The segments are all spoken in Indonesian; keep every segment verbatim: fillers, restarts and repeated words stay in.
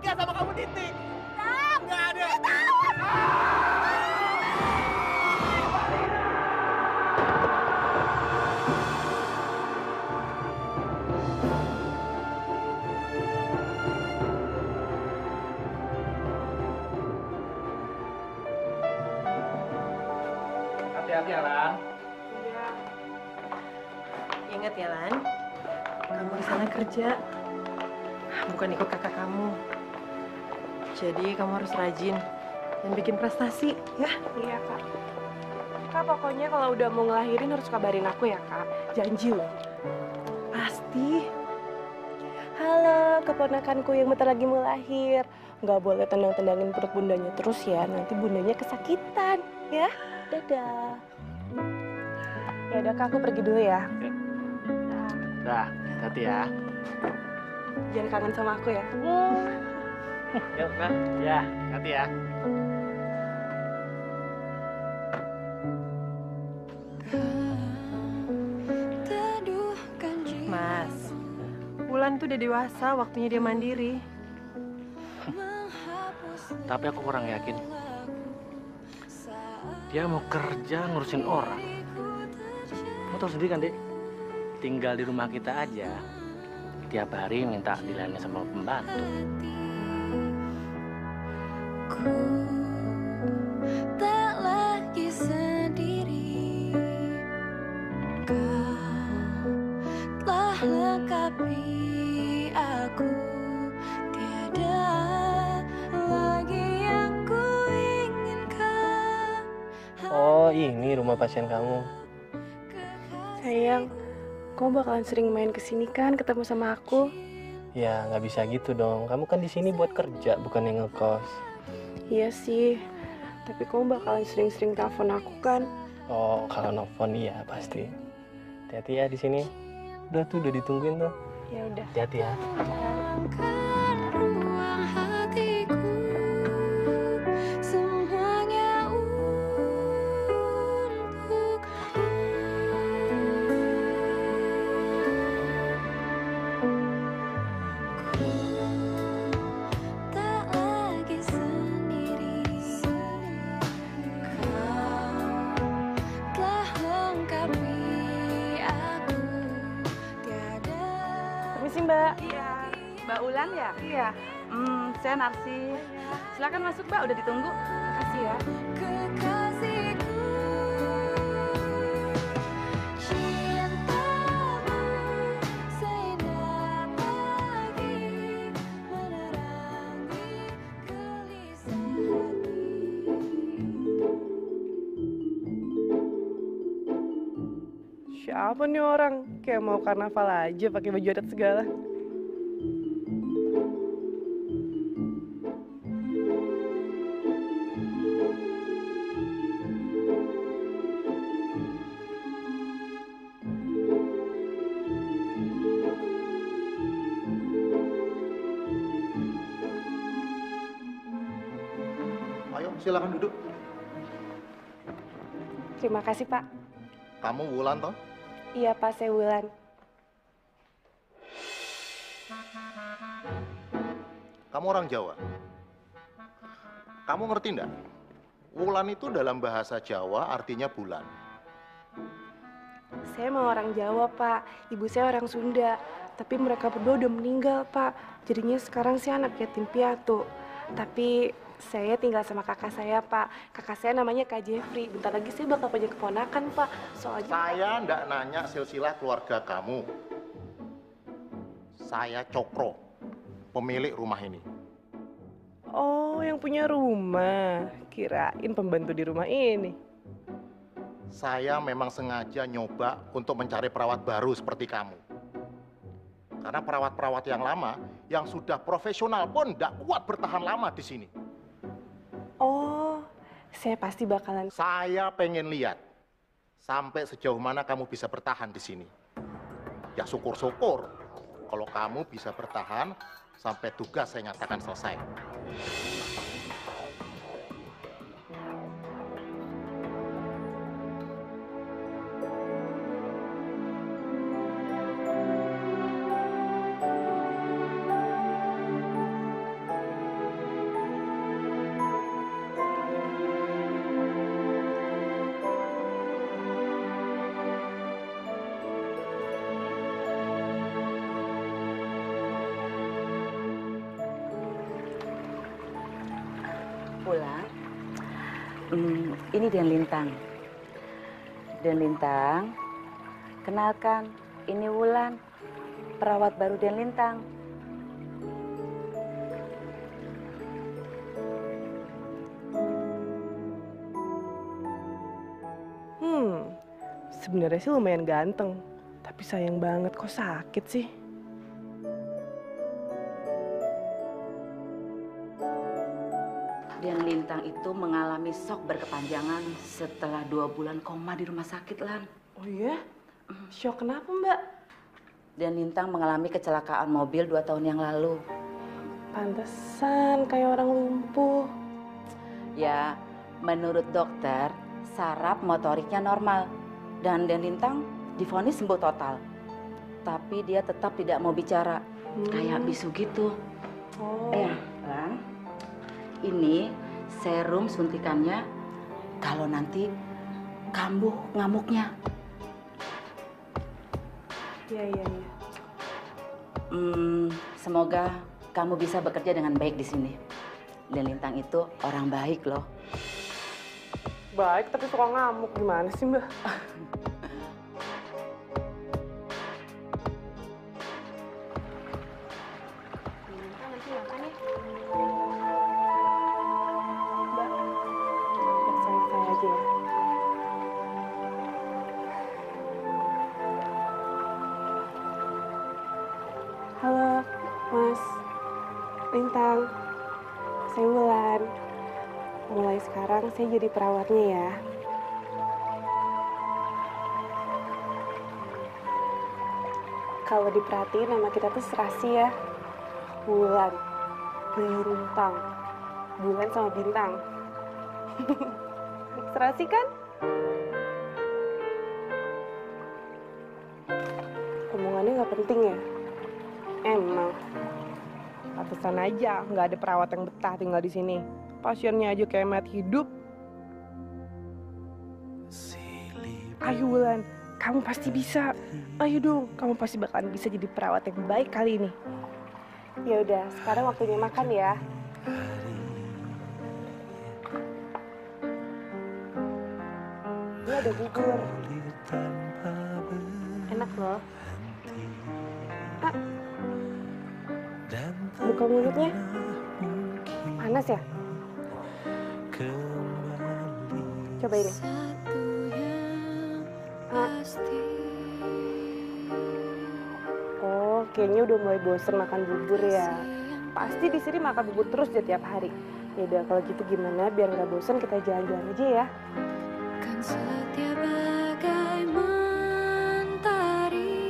nikah sama kamu, Titik. Tam! Nggak ada. Hati-hati ya, Lan. Iya. Ingat ya, Lan. Kamu di sana kerja, bukan ikut kakak kamu. Jadi kamu harus rajin dan bikin prestasi, ya? Iya, Kak. Kak, pokoknya kalau udah mau ngelahirin harus kabarin aku ya, Kak. Janji loh. Pasti. Halo, keponakanku yang bentar lagi mau lahir. Nggak boleh tendang-tendangin perut bundanya terus ya, nanti bundanya kesakitan, ya. Dadah. Ya udah, Kak, aku pergi dulu ya. Nah, Dah, hati ya. jangan kangen sama aku ya. Yuk, Lan. Ya, hati ya. Mas, Wulan tuh udah dewasa, waktunya dia mandiri. Tapi aku kurang yakin. Dia mau kerja ngurusin orang. Kamu tahu sendiri kan, Dek? Tinggal di rumah kita aja. Tiap hari minta dilayani sama pembantu. Tak lagi sendiri, kau telah lengkapi aku, tiada lagi yang ku inginkan. Oh, ini rumah pasien kamu. Sayang, kamu bakalan sering main kesini kan, ketemu sama aku? Ya, nggak bisa gitu dong. Kamu kan di sini buat kerja, bukan yang ngekos. Iya sih, tapi kamu bakalan sering-sering telepon aku kan? Oh, kalau nelfon iya pasti. Hati-hati ya di sini. Udah tuh, udah ditungguin tuh. Ya udah. Hati-hati ya. Kan ruang hatiku, semuanya untukmu. Tak lagi sendiri, kau telah lengkapi aku, tiada. Permisi, Mbak. Iya, Mbak Ulan ya? Iya. Hmm, saya Narsi. Silakan masuk, Mbak. Udah ditunggu. Makasih ya. Kekasihku, cintamu seindah pagi menerangi gelisah hati. Siapa nih orang? Kayak mau karnaval aja pakai baju adat segala. Ayo, silakan duduk. Terima kasih, Pak. Kamu Wulan toh? Iya, Pak, saya Wulan. Kamu orang Jawa. Kamu ngerti enggak? Wulan itu dalam bahasa Jawa artinya bulan. Saya mau orang Jawa, Pak. Ibu saya orang Sunda. Tapi mereka berdua udah meninggal, Pak. Jadinya sekarang saya anak yatim piatu. Tapi saya tinggal sama kakak saya, Pak. Kakak saya namanya Kak Jeffrey. Bentar lagi saya bakal punya keponakan, Pak. Soalnya... Saya enggak nanya silsilah keluarga kamu. Saya Cokro, pemilik rumah ini. Oh, yang punya rumah. Kirain pembantu di rumah ini. Saya memang sengaja nyoba untuk mencari perawat baru seperti kamu. Karena perawat-perawat yang lama, yang sudah profesional pun enggak kuat bertahan lama di sini. Oh, saya pasti bakalan... Saya pengen lihat sampai sejauh mana kamu bisa bertahan di sini. Ya syukur-syukur kalau kamu bisa bertahan sampai tugas saya nyatakan selesai. Wulan, hmm, ini Den Lintang. Den Lintang, kenalkan, ini Wulan, perawat baru Den Lintang. Hmm, sebenarnya sih lumayan ganteng, tapi sayang banget kok sakit sih. Den Lintang itu mengalami shock berkepanjangan setelah dua bulan koma di rumah sakit, Lan. Oh iya? Shock kenapa, Mbak? Den Lintang mengalami kecelakaan mobil dua tahun yang lalu. Pantesan kayak orang lumpuh. Ya, menurut dokter, saraf motoriknya normal. Dan Den Lintang divonis sembuh total. Tapi dia tetap tidak mau bicara. Hmm. Kayak bisu gitu. Oh. Eh, Lan, ini serum suntikannya kalau nanti kambuh ngamuknya. Iya, iya, iya. Hmm, semoga kamu bisa bekerja dengan baik di sini. Den Lintang itu orang baik loh. Baik, tapi suka ngamuk. Gimana sih, Mbak? Mbak, biar saya aja ya. Halo, Mas Lintang. Saya Wulan. Mulai sekarang saya jadi perawatnya ya. Kalau diperhatiin nama kita tuh serasi ya. Wulan, Lintang. Bulan sama bintang. Serasi kan? Omongannya nggak penting ya? Emang. Pantesan aja nggak ada perawat yang betah tinggal di sini. Pasiennya aja kayak mayat hidup. Ayo Wulan, kamu pasti bisa. Ayo dong, kamu pasti bakalan bisa jadi perawat yang baik kali ini. Ya udah, sekarang waktunya makan ya. Ini ada bubur. Enak loh. Ah. Buka mulutnya. Panas ya? Coba ini. Ah. Oh, kayaknya udah mulai bosen makan bubur ya. Pasti di sini makan bubur terus deh tiap hari. Ya udah, kalau gitu gimana biar nggak bosen kita jalan-jalan aja ya. Kan setia bagai mentari,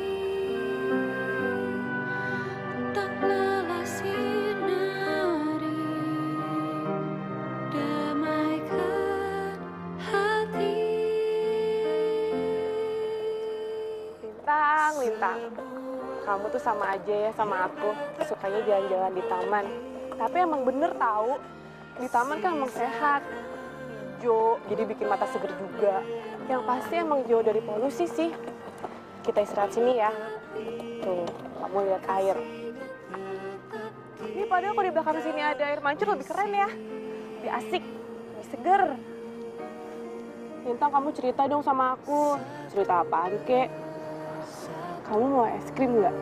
tak lelah sinari, damaikan hati. Lintang, Lintang. Kamu tuh sama aja ya sama aku. Sukanya jalan-jalan di taman. Tapi emang bener tahu, di taman kan emang sehat. Hijau, jadi bikin mata seger juga. Yang pasti emang jauh dari polusi sih. Kita istirahat sini ya. Tuh, kamu lihat air. Ini padahal kalau di belakang sini ada air mancur lebih keren ya. Lebih asik, lebih seger. Lintang, kamu cerita dong sama aku. Cerita apaan, kek? Kamu mau es krim nggak?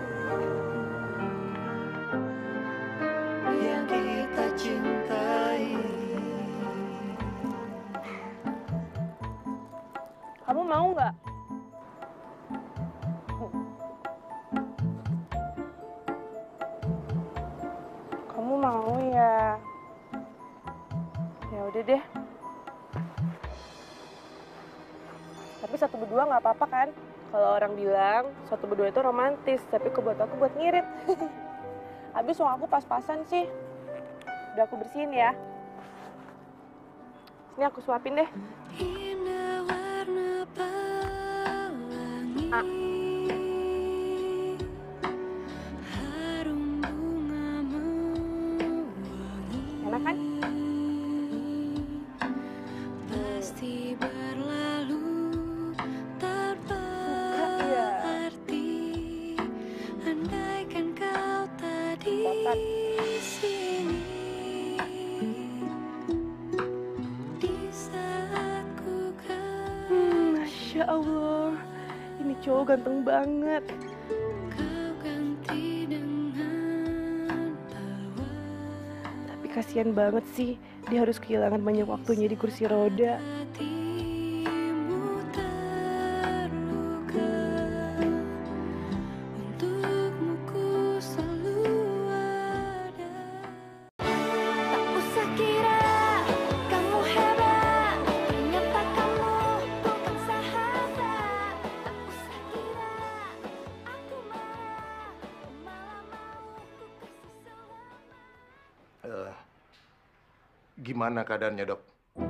Yang kita cintai, Kamu mau nggak? Kamu mau ya? Ya udah deh. Tapi satu berdua nggak apa-apa kan? Kalau orang bilang satu berdua itu romantis, tapi kok buat aku buat ngirit. Habis uang aku pas-pasan sih. Udah aku bersihin ya. Sini aku suapin deh. indah warna pelangi, Ah. harum bunga mewangi, Enak kan? pasti berlalu tanpa ya? arti. Andaikan kau tadi Kotak. sini, lo ganteng banget. Kau ganti dengan tawa. Tapi kasihan banget sih, dia harus kehilangan banyak waktunya di kursi roda. Hatimu terluka. Untukmu ku selalu ada. Tak usah kira kamu hebat, ternyata kamu bukan sahabat. Tak usah kira aku marah, malah mau ku kasih selamat. Eh, gimana keadaannya, Dok?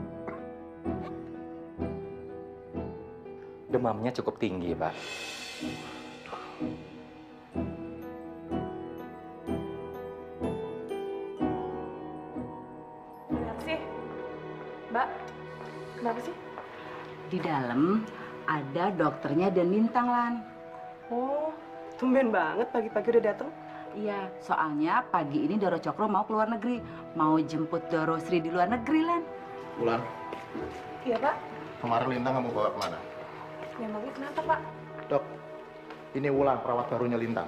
Demamnya cukup tinggi, Pak. Kenapa sih? Mbak, kenapa sih? Di dalam ada dokternya dan Lintang, Lan. Oh, tumben banget pagi-pagi udah dateng. Iya, soalnya pagi ini Doro Cokro mau keluar negeri. Mau jemput Doro Sri di luar negeri, Lan. Wulan, Iya, Pak. kemarin Lintang kamu bawa kemana? Memangnya kenapa, Pak? Dok, ini Wulan, perawat barunya Lintang.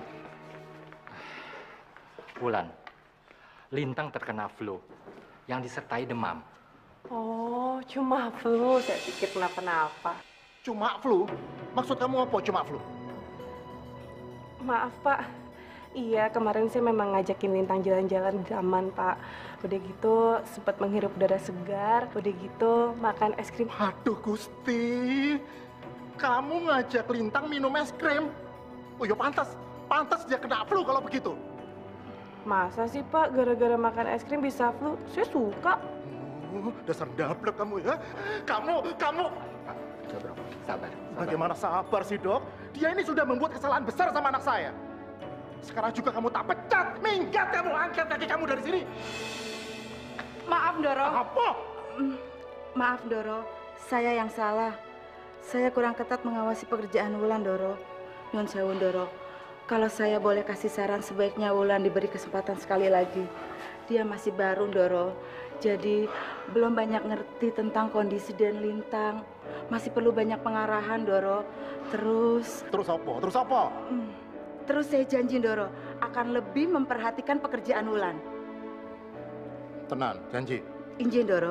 Wulan, Lintang terkena flu yang disertai demam. Oh, cuma flu. Saya pikir kenapa-napa. Cuma flu? Maksud kamu apa cuma flu? Maaf, Pak. Iya, kemarin saya memang ngajakin Lintang jalan-jalan di taman, Pak. Udah gitu, sempat menghirup udara segar. Udah gitu, makan es krim. Aduh, Gusti. Kamu ngajak Lintang minum es krim? Oh ya pantas. Pantas dia kena flu kalau begitu. Masa sih, Pak, gara-gara makan es krim bisa flu? Saya suka. Oh, dasar dablek kamu ya. Kamu, kamu. Pak, sabar, sabar. Bagaimana sabar sih, Dok? Dia ini sudah membuat kesalahan besar sama anak saya. Sekarang juga kamu tak pecat. Minggat kamu, angkat kaki kamu dari sini. Maaf, Doro. Apa? Maaf, Doro. Saya yang salah. Saya kurang ketat mengawasi pekerjaan Wulan, Doro. Nyun sewu, Doro. Kalau saya boleh kasih saran, sebaiknya Wulan diberi kesempatan sekali lagi. Dia masih baru, Doro. Jadi belum banyak ngerti tentang kondisi dan Lintang. Masih perlu banyak pengarahan, Doro. Terus, Terus apa? Terus apa? hmm, terus saya janji, Doro, akan lebih memperhatikan pekerjaan Wulan. Tenang, janji. Injin, Doro.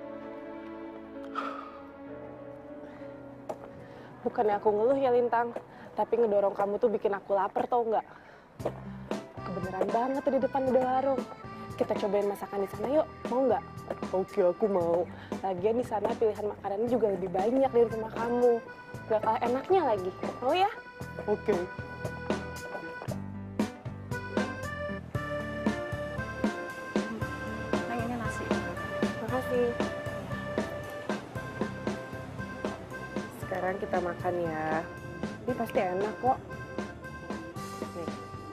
Bukannya aku ngeluh ya, Lintang. Tapi ngedorong kamu tuh bikin aku lapar, tau nggak? Kebeneran banget tuh di depan ada warung. Kita cobain masakan di sana yuk, mau nggak? Oke, aku mau. Lagian di sana pilihan makanannya juga lebih banyak dari rumah kamu. Gak kalah enaknya lagi. Mau ya? Oke. Neng, ini nasi. Makasih. Sekarang kita makan ya. Ini pasti enak kok. Nih.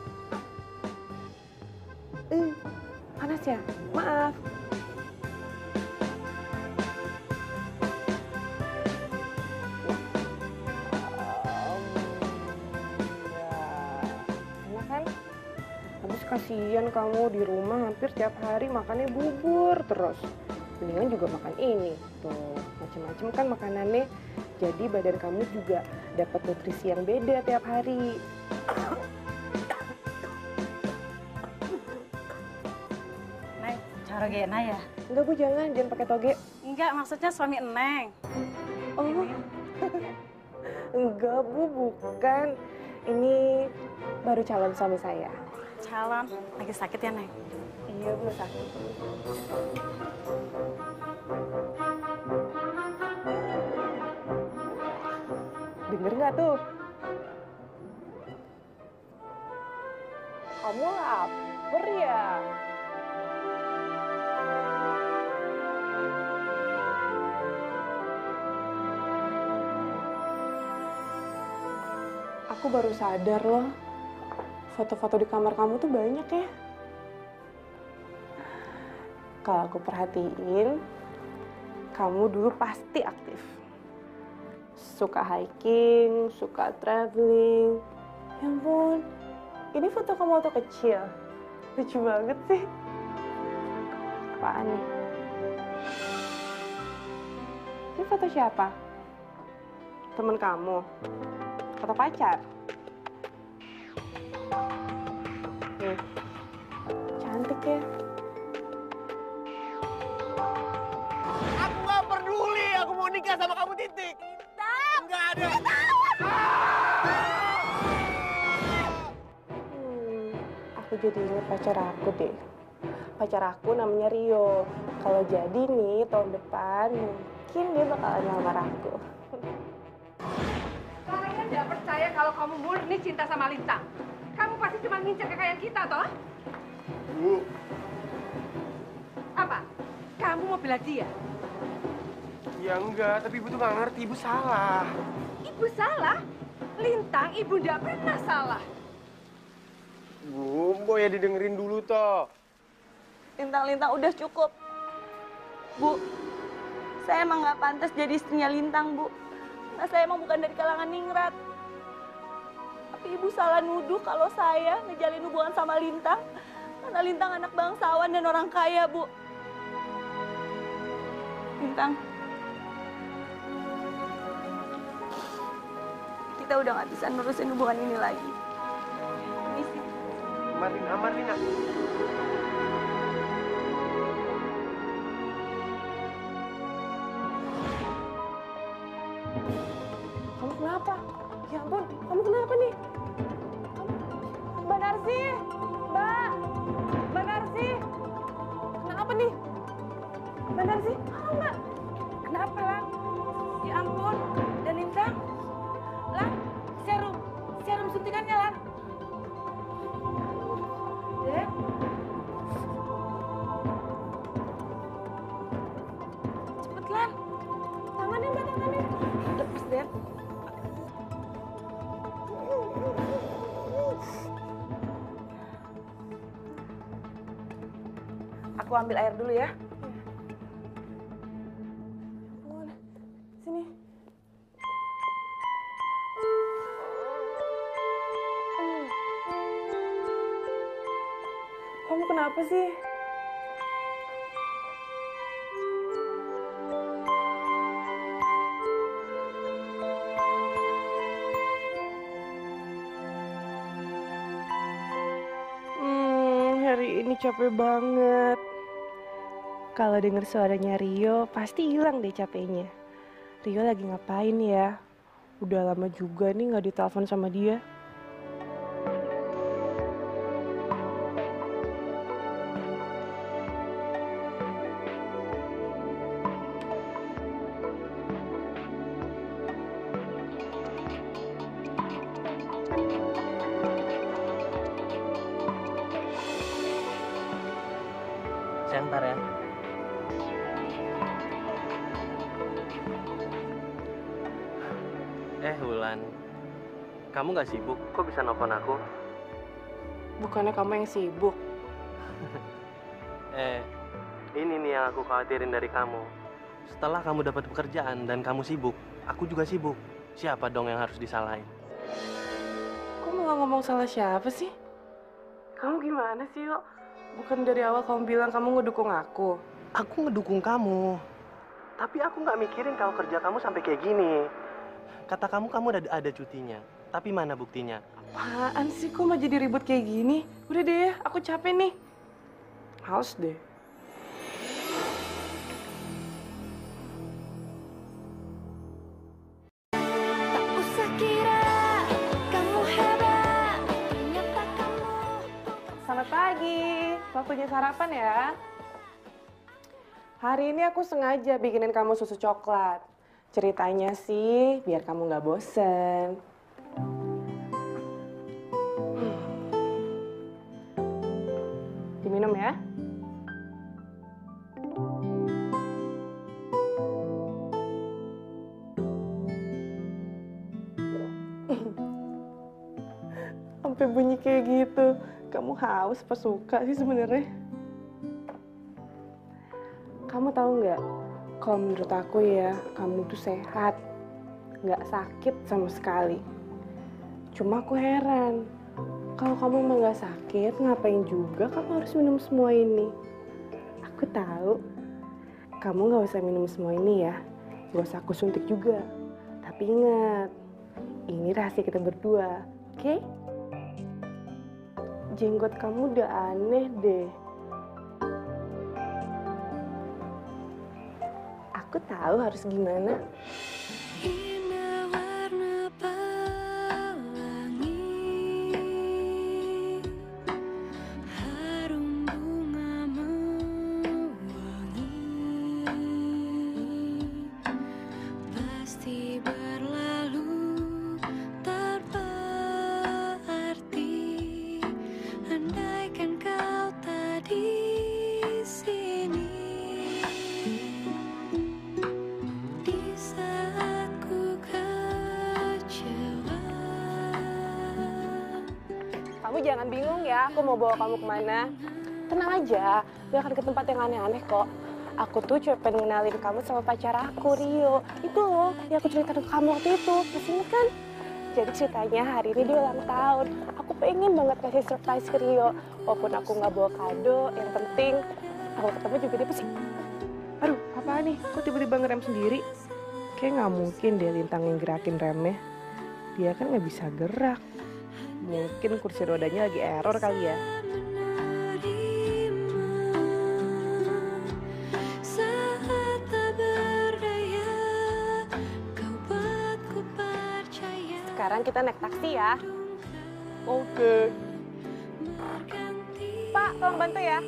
Eh, panas ya? Maaf. Enak kan? Habis kasihan kamu di rumah hampir tiap hari makannya bubur terus. Mendingan juga makan ini. Tuh, macem-macem kan makanannya. Jadi badan kamu juga dapat nutrisi yang beda tiap hari. Neng, cara gena ya? Enggak, Bu, jangan. Jangan pakai toge. Enggak, maksudnya suami Neng. Oh. Enggak, Bu, bukan. Ini baru calon suami saya. Calon, lagi sakit ya, Neng? Iya, Bu, sakit. Denger nggak tuh? Kamu lapar ya? Aku baru sadar loh, foto-foto di kamar kamu tuh banyak ya. Kalau aku perhatiin, kamu dulu pasti aktif. Suka hiking, suka traveling. Ya ampun, ini foto kamu waktu kecil. Lucu banget sih. Apaan nih? Ini foto siapa? Temen kamu? Foto pacar. Nih, cantik ya. Aku nggak peduli, aku mau nikah sama kamu titik. Tidak. Nggak ada. Hmm, aku jadi ingat pacar aku deh. Pacar aku namanya Rio. Kalau jadi nih tahun depan mungkin dia bakalan ngelamar aku. Kalian nggak percaya kalau kamu murni cinta sama Lintang? Kamu pasti cuma ngincer kekayaan kita, toh? Bu. Apa? Kamu mau bela dia? Ya enggak, tapi ibu tuh nggak ngerti, ibu salah. Ibu salah? Lintang, ibu nggak pernah salah. Bu, Mbok ya didengerin dulu toh. Lintang-Lintang udah cukup. Bu, saya emang nggak pantas jadi istrinya Lintang, Bu. Nah, saya emang bukan dari kalangan ningrat. Tapi ibu salah nuduh kalau saya ngejalin hubungan sama Lintang. Karena Lintang anak bangsawan dan orang kaya, Bu. Lintang, kita udah nggak bisa nerusin hubungan ini lagi. Misi. Marlina, Marlina. Kamu kenapa? Ya ampun, kamu kenapa nih? Mbak Narsi, Mbak, Mbak Narsi, kenapa nih? Mbak Narsi, oh, Mbak, kenapa Lang? Ya ampun, dan Lintang, Lang, serum, serum suntikannya Lang. Dek, cepet Lang, tangannya Mbak, tangannya, lepas Dek. Aku ambil air dulu ya. Sini. Kamu kenapa sih? Hmm, hari ini capek banget. Kalau denger suaranya Rio, pasti hilang deh capeknya. Rio lagi ngapain ya? Udah lama juga nih nggak ditelepon sama dia. Sayang, ntar ya. Eh, Wulan. Kamu nggak sibuk? Kok bisa nelfon aku? Bukannya kamu yang sibuk? Eh, ini nih yang aku khawatirin dari kamu. Setelah kamu dapat pekerjaan dan kamu sibuk, aku juga sibuk. Siapa dong yang harus disalahin? Kok malah ngomong salah siapa sih? Kamu gimana sih, Yo? Bukan dari awal kamu bilang kamu ngedukung aku? Aku ngedukung kamu. Tapi aku nggak mikirin kalau kerja kamu sampai kayak gini. Kata kamu, kamu udah ada cutinya. Tapi mana buktinya? Apaan sih, kok mau jadi ribut kayak gini? Udah deh, aku capek nih. Haus deh. Tak usah kira kamu hebat, ternyata kamu. Selamat pagi, waktunya sarapan ya. Hari ini aku sengaja bikinin kamu susu coklat. Ceritanya sih biar kamu nggak bosen. Hmm. Diminum ya. Sampai bunyi kayak gitu. Kamu haus apa suka sih sebenarnya? Kamu tahu nggak? Kalau menurut aku ya, kamu tuh sehat, nggak sakit sama sekali. Cuma aku heran, kalau kamu emang nggak sakit, ngapain juga kamu harus minum semua ini? Aku tahu, kamu nggak usah minum semua ini ya, nggak usah aku suntik juga. Tapi ingat, ini rahasia kita berdua, oke? Okay? Jenggot kamu udah aneh deh. Aku tahu harus gimana. Indah warna pelangi, harum bungamu wangi, pasti berlalu tanpa arti, andaikan kau tak di sini. Kamu jangan bingung ya, aku mau bawa kamu kemana. Tenang aja, gak akan ke tempat yang aneh-aneh kok. Aku tuh cuma pengen ngenalin kamu sama pacar aku, Rio. Itu loh, yang aku ceritakan ke kamu waktu itu. Masih ingat kan? Jadi ceritanya hari ini dia ulang tahun. Aku pengen banget kasih surprise ke Rio. Walaupun aku nggak bawa kado, yang penting aku ketemu juga dia pasti. Aduh, apaan nih? Kok tiba-tiba ngerem sendiri? Kayak nggak mungkin dia Lintang yang gerakin remnya. Dia kan nggak bisa gerak. Mungkin kursi rodanya lagi error kali ya. Sekarang kita naik taksi ya. Oke. Pak, tolong bantu ya.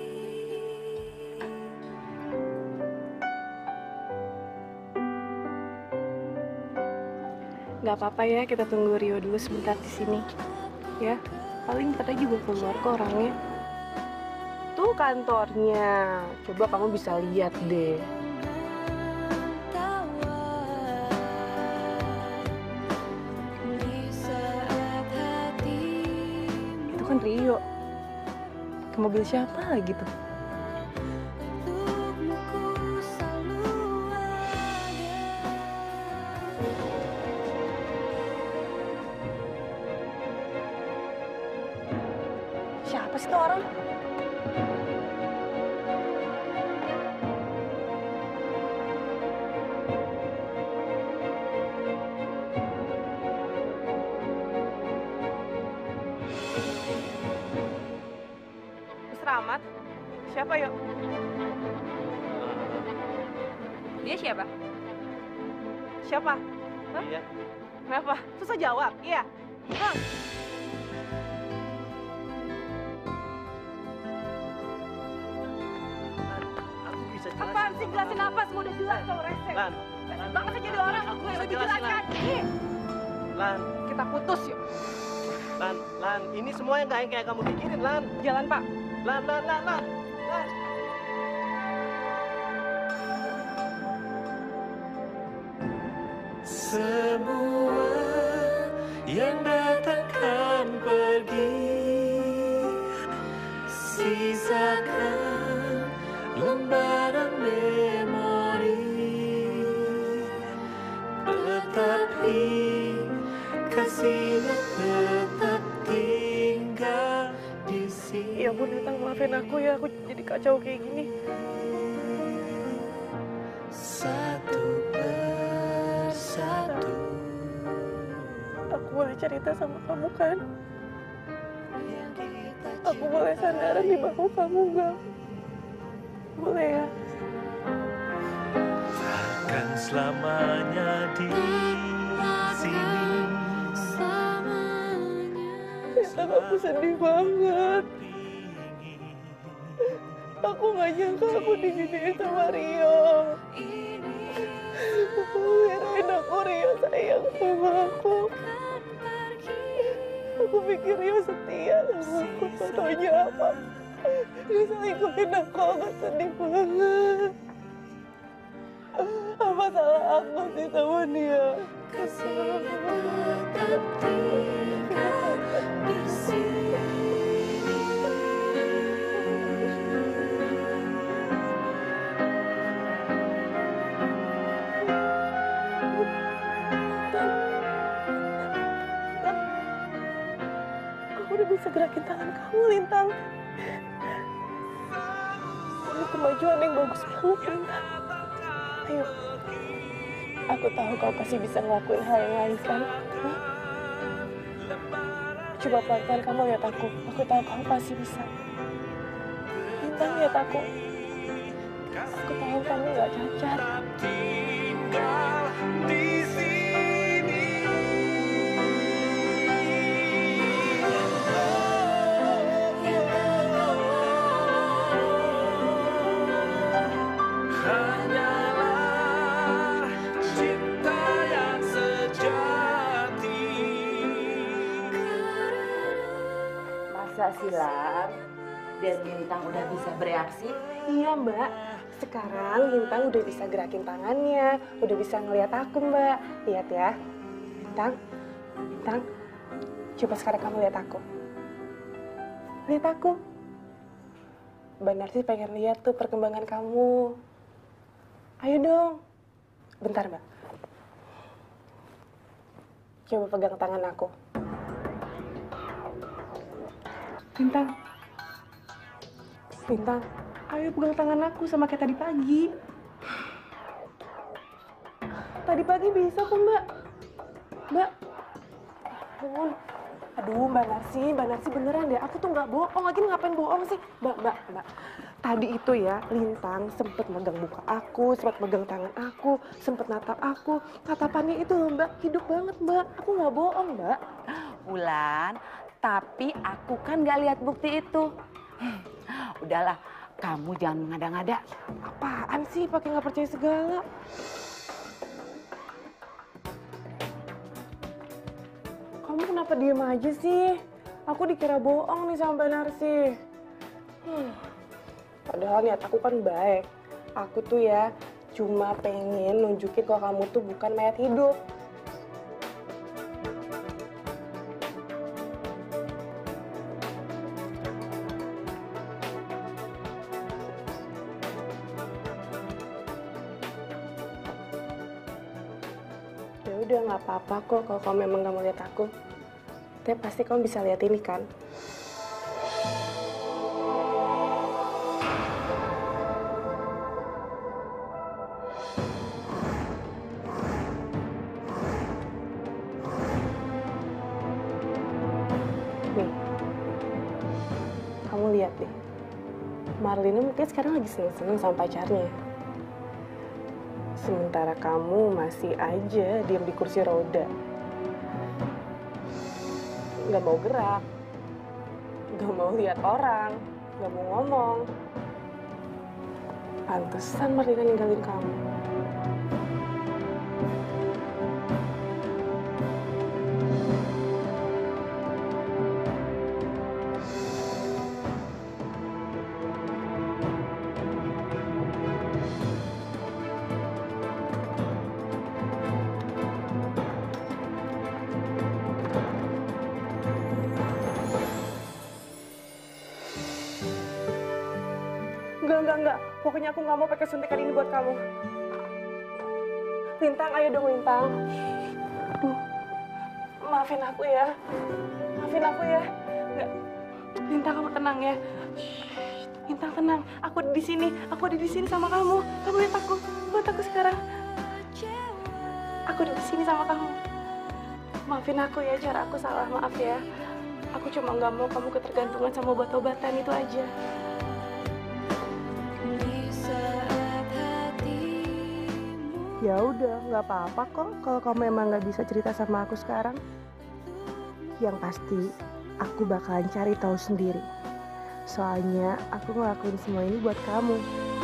Gak apa-apa ya, kita tunggu Rio dulu sebentar di sini. Ya, paling bentar juga keluar kok orangnya. Tuh kantornya, coba kamu bisa lihat deh. Itu kan Rio. Ke mobil siapa lagi tuh? Siapa sih tuh orang? Mister Ahmad? Siapa yuk? Dia siapa? Siapa? Hah? Iya. Kenapa? Susah jawab? Iya. Bang. Apaan sih, jelasin apa? Semua udah jelas kalau rese. Lan, Banget sih jadi orang, aku gue bisa lebih jelasin, jelaskan. Lan. Ih, Lan, kita putus yuk. Lan, Lan, ini semua yang nggak yang kayak kamu pikirin, Lan. Jalan, Pak. Lan, Lan, Lan, Lan, Lan. Semua yang datang kan pergi, sisakan lembaran memori, tetapi kasihnya tetap tinggal di sini. Ya ampun, Lintang, maafin aku ya, aku jadi kacau kayak gini. Satu persatu Aku boleh cerita sama kamu kan? Aku boleh sandaran di bahu kamu gak? Boleh ya? Takkan selamanya di sini. Lintang, aku sedih banget. Aku gak nyangka aku diginiin sama Rio. Aku kirain aku Rio sayang sama aku. Aku pikir Rio setia sama aku. Taunya apa? Dia selingkuhin aku. Aku sedih banget. Apa salah aku sih sama dia? Tetap tinggal di sini. Aku udah bisa gerakin tangan kamu, Lintang. Ini kemajuan yang bagus banget, Lintang. Ayo, aku tahu kau pasti bisa ngelakuin hal yang lain kan? Hah? Coba pelan-pelan kamu lihat aku. Aku tahu kamu pasti bisa. Lintang, lihat aku. Aku tahu kamu gak cacat. Tinggal di sini. Hanyalah cinta yang sejati. Masa silam dan Lintang udah bisa bereaksi? Iya, Mbak. Sekarang Lintang udah bisa gerakin tangannya, udah bisa ngeliat aku, Mbak. Lihat ya. Lintang, Lintang, coba sekarang kamu lihat aku. Lihat aku. Mbak Narsi pengen lihat tuh perkembangan kamu. Ayo dong. Bentar, Mbak. Coba pegang tangan aku. Lintang. Lintang. Ayo pegang tangan aku sama kayak tadi pagi. Tadi pagi bisa kok, Mbak. Mbak. Aduh, aduh Mbak Narsi, Mbak Narsi beneran deh. Aku tuh nggak bohong. Lagi ngapain bohong sih? Mbak, Mbak, Mbak. Tadi itu ya, Lintang sempet megang muka aku, sempet megang tangan aku, sempet natap aku. Tatapannya itu loh, Mbak, hidup banget, Mbak. Aku nggak bohong, Mbak. Wulan, tapi aku kan nggak lihat bukti itu. Udahlah, kamu jangan mengada-ngada. Apaan sih pakai nggak percaya segala? Kamu kenapa diem aja sih? Aku dikira bohong nih sama Mbak Narsi. Hmm. Padahal niat aku kan baik. Aku tuh ya cuma pengen nunjukin kalau kamu tuh bukan mayat hidup. Ya udah nggak apa-apa kok kalau kamu memang nggak mau lihat aku. Tapi pasti kamu bisa lihat ini kan. Nih, kamu lihat deh. Marlina mungkin sekarang lagi seneng-seneng sama pacarnya. Sementara kamu masih aja diam di kursi roda. Gak mau gerak. Gak mau lihat orang. Gak mau ngomong. Pantesan Marlina ninggalin kamu. Enggak, enggak, enggak. Pokoknya aku nggak mau pakai suntikan ini buat kamu. Lintang, ayo dong Lintang. Aduh, maafin aku ya. Maafin aku ya. Enggak. Lintang, kamu tenang ya. Shh, Lintang tenang. Aku ada di sini. Aku ada di sini sama kamu. Kamu lihat aku. Lihat aku sekarang. Aku ada di sini sama kamu. Maafin aku ya, cara aku salah. Maaf ya. Aku cuma nggak mau kamu ketergantungan sama obat-obatan itu aja. Ya udah, nggak apa-apa kok kalau kamu emang nggak bisa cerita sama aku sekarang. Yang pasti, aku bakalan cari tahu sendiri. Soalnya aku ngelakuin semua ini buat kamu.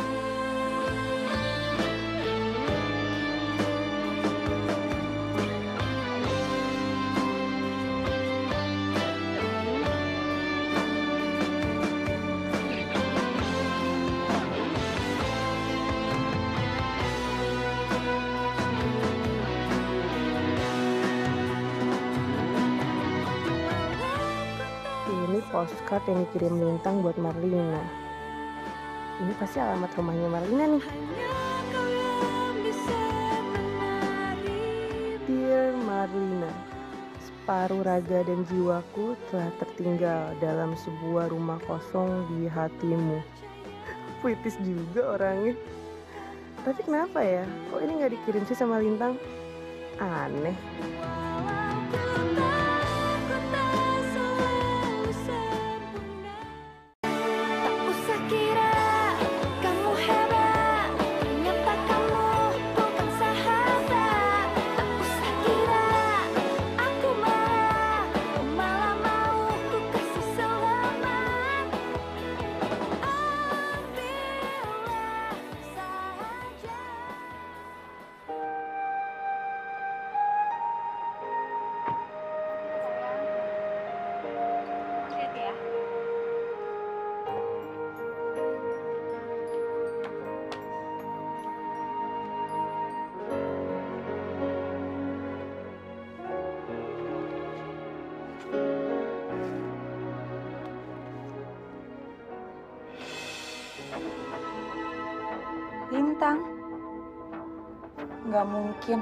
Postcard yang dikirim Lintang buat Marlina. Ini pasti alamat rumahnya Marlina nih. Dear Marlina, separuh raga dan jiwaku telah tertinggal dalam sebuah rumah kosong di hatimu. Puitis juga orangnya. Tapi kenapa ya? Kok ini nggak dikirim sih sama Lintang? Aneh. nggak mungkin.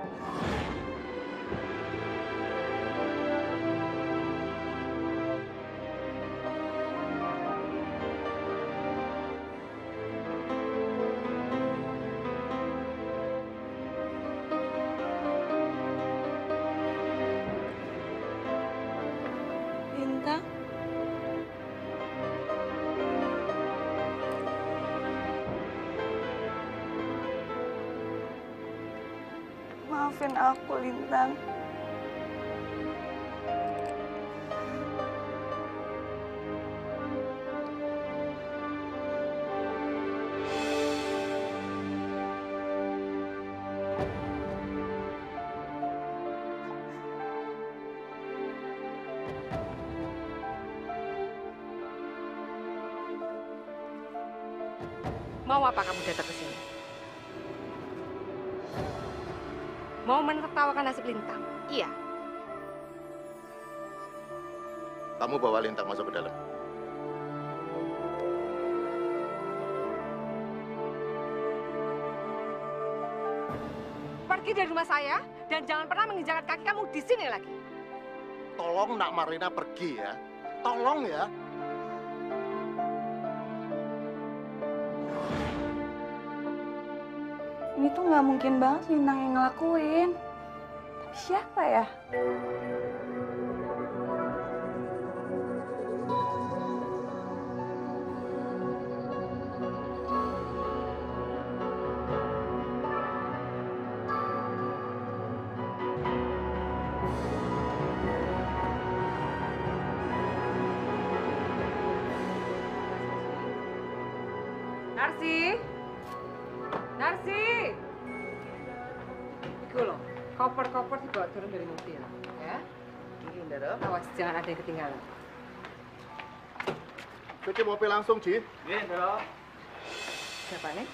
Lintang? Maafin aku, Lintang. Mau apa kamu datang ke sini? Mau menertawakan nasib Lintang? Iya. Kamu bawa Lintang masuk ke dalam. Pergi dari rumah saya dan jangan pernah menginjakkan kaki kamu di sini lagi. Tolong Nak Marina pergi ya. Tolong ya. Ini tuh nggak mungkin banget Lintang yang ngelakuin. Tapi siapa ya? Narsi! Narsi! Itu loh, koper-koper dibawa turun dari mobil. Ya? Ini, Ndoro. Awas, jangan ada yang ketinggalan. Cuci mobil langsung, Ji. Iya, Ndoro. Siapa nih?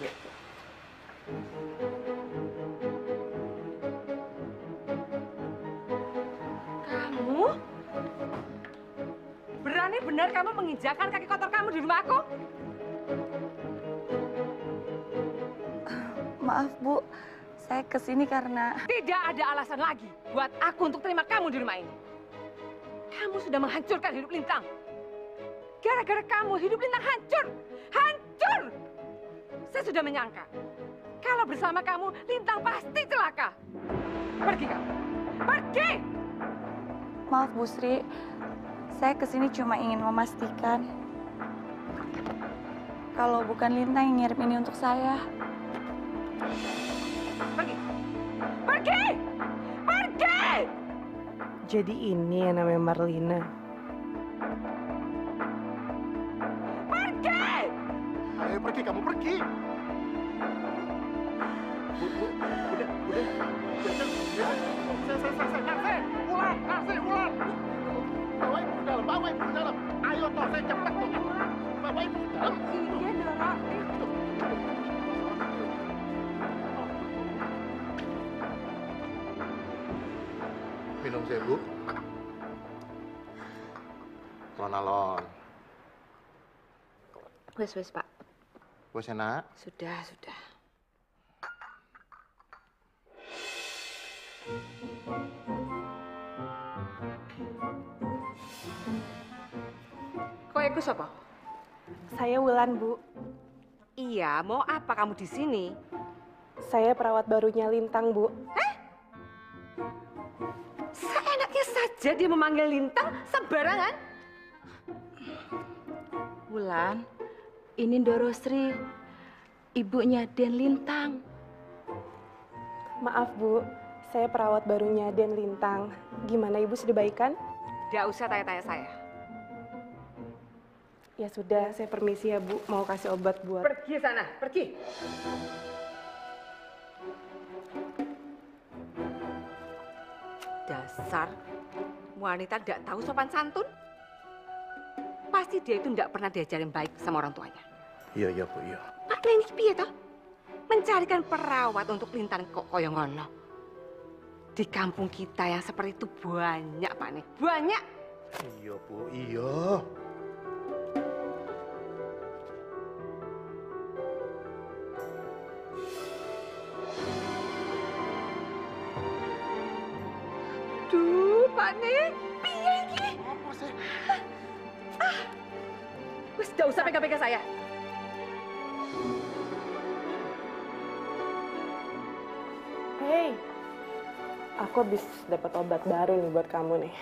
Kamu? Berani benar kamu menginjakan kaki kotor kamu di rumah aku? Maaf, Bu. Saya kesini karena... Tidak ada alasan lagi buat aku untuk terima kamu di rumah ini. Kamu sudah menghancurkan hidup Lintang. Gara-gara kamu, hidup Lintang hancur. Hancur! Saya sudah menyangka. Kalau bersama kamu, Lintang pasti celaka. Pergi kamu. Pergi! Maaf, Bu Sri. Saya kesini cuma ingin memastikan kalau bukan Lintang yang ngirim ini untuk saya. Pergi! Pergi! Pergi! Jadi ini yang namanya Marlina. Pergi! Ayo pergi, kamu pergi. Bu, bu, udah, udah. Jangan, ya. Saya, saya, saya, saya, saya. Ular, Narsi, ular. Bawa ibu ke dalam, bawa ibu ke dalam. Ayo toh, saya cepet toh. Bawa ibu ke dalam. Iya, Dora. Minum saya, Bu. Alon-alon. Wes, wes, Pak. Wes enak. Sudah, sudah. Kok ikut siapa? Saya Wulan, Bu. Iya, mau apa kamu di sini? Saya perawat barunya Lintang, Bu. Eh? Seenaknya saja dia memanggil Lintang sembarangan. Wulan, ini Ndoro Sri, ibunya Den Lintang. Maaf, Bu. Saya perawat barunya Den Lintang. Gimana Ibu sudah baikan? Tidak usah tanya-tanya saya. Ya sudah, saya permisi ya, Bu. Mau kasih obat buat... Pergi sana, pergi. Dasar wanita tidak tahu sopan santun. Pasti dia itu tidak pernah diajarin baik sama orang tuanya. Iya, iya, Bu, iya. Pak ini piye toh? Mencarikan perawat untuk Lintang kok koyo ngono. Di kampung kita yang seperti itu banyak, Pak nih. Banyak. Iya, Bu, iya. nih? Piye iki? Apa sih? Ah. Wis gak usah pegang-pegang saya. Hei, aku habis dapat obat baru nih buat kamu nih.